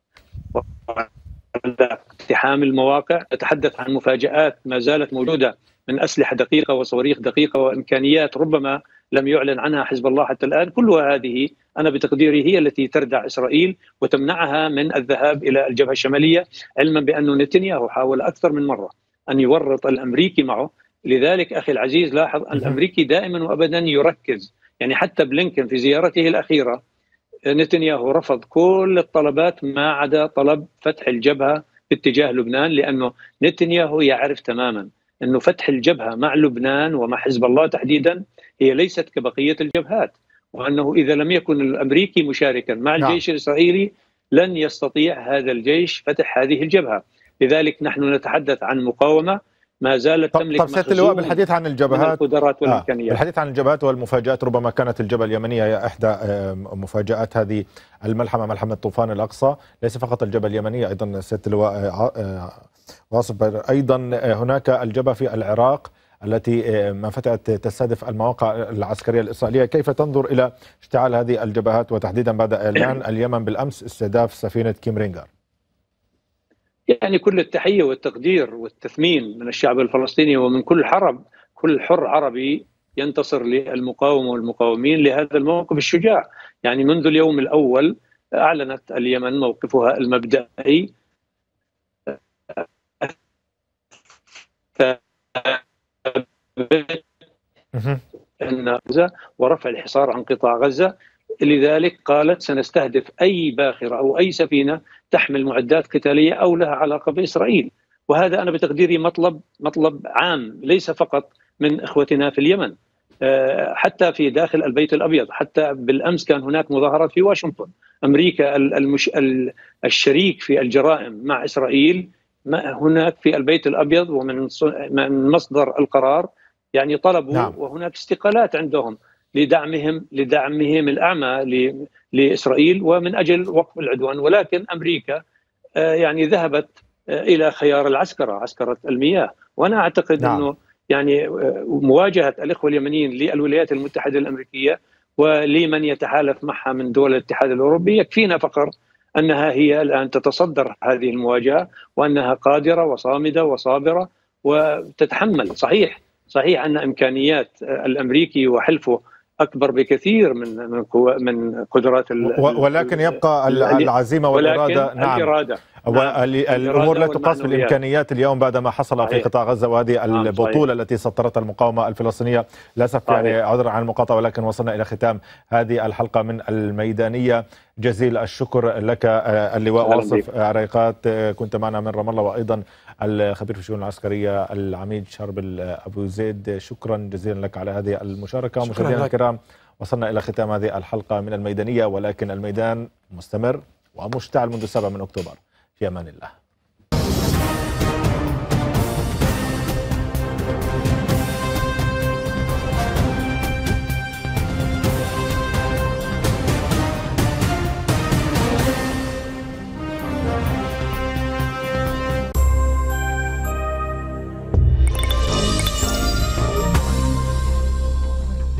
اقتحام المواقع، نتحدث عن مفاجآت ما زالت موجودة من أسلحة دقيقة وصواريخ دقيقة وإمكانيات ربما لم يعلن عنها حزب الله حتى الآن. كلها هذه أنا بتقديري هي التي تردع إسرائيل وتمنعها من الذهاب إلى الجبهة الشمالية، علما بأنه نتنياهو حاول أكثر من مرة أن يورط الأمريكي معه. لذلك أخي العزيز لاحظ أن الأمريكي دائما وأبدا يركز، يعني حتى بلينكن في زيارته الأخيرة نتنياهو رفض كل الطلبات ما عدا طلب فتح الجبهة باتجاه لبنان، لأنه نتنياهو يعرف تماما أنه فتح الجبهة مع لبنان ومع حزب الله تحديدا هي ليست كبقية الجبهات، وأنه إذا لم يكن الأمريكي مشاركا مع الجيش الإسرائيلي لن يستطيع هذا الجيش فتح هذه الجبهة. لذلك نحن نتحدث عن مقاومة ما زالت تملك. طب سيادة اللواء بالحديث عن الجبهات القدرات والإمكانيات. آه بالحديث عن الجبهات والمفاجآت، ربما كانت الجبهة اليمنية هي إحدى مفاجآت هذه الملحمة، ملحمة طوفان الأقصى. ليس فقط الجبهة اليمنية، أيضا سيادة اللواء واصف، أيضا هناك الجبهة في العراق التي ما فتحت تستهدف المواقع العسكرية الإسرائيلية. كيف تنظر إلى اشتعال هذه الجبهات وتحديدا بعد إعلان اليمن بالأمس استهداف سفينة كيم رينجر؟ يعني كل التحية والتقدير والتثمين من الشعب الفلسطيني ومن كل حرب كل حر عربي ينتصر للمقاومة والمقاومين لهذا الموقف الشجاع. يعني منذ اليوم الأول أعلنت اليمن موقفها المبدئي أن غزة ورفع الحصار عن قطاع غزة. لذلك قالت سنستهدف أي باخرة أو أي سفينة تحمل معدات قتالية أو لها علاقة بإسرائيل. وهذا أنا بتقديري مطلب مطلب عام ليس فقط من إخوتنا في اليمن، حتى في داخل البيت الأبيض. حتى بالأمس كان هناك مظاهرات في واشنطن. أمريكا المش... الشريك في الجرائم مع إسرائيل هناك في البيت الأبيض ومن من مصدر القرار يعني طلبوا نعم. وهناك استقالات عندهم لدعمهم لدعمهم الأعمى لإسرائيل ومن أجل وقف العدوان، ولكن أمريكا يعني ذهبت إلى خيار العسكرة، عسكرة المياه. وأنا أعتقد نعم. أنه يعني مواجهة الإخوة اليمنيين للولايات المتحدة الأمريكية ولمن يتحالف معها من دول الاتحاد الأوروبي يكفينا فقط أنها هي الآن تتصدر هذه المواجهة، وأنها قادرة وصامدة وصابرة وتتحمل. صحيح صحيح أن إمكانيات الأمريكي وحلفه أكبر بكثير من من من قدرات ولكن يبقى العزيمة والإرادة. نعم الإرادة. الأمور لا تقاس بالإمكانيات اليوم بعد ما حصل صحيح. في قطاع غزة وهذه نعم البطولة صحيح. التي سطرتها المقاومة الفلسطينية. للأسف يعني عذرا عن المقاطعة، ولكن وصلنا إلى ختام هذه الحلقة من الميدانية. جزيل الشكر لك اللواء واصف عريقات، كنت معنا من رام الله، وأيضا الخبير في الشؤون العسكرية العميد شربل أبو زيد. شكرا جزيلا لك على هذه المشاركة. مشاهدينا الكرام، وصلنا إلى ختام هذه الحلقة من الميدانية، ولكن الميدان مستمر ومشتعل منذ السابع من أكتوبر. في أمان الله.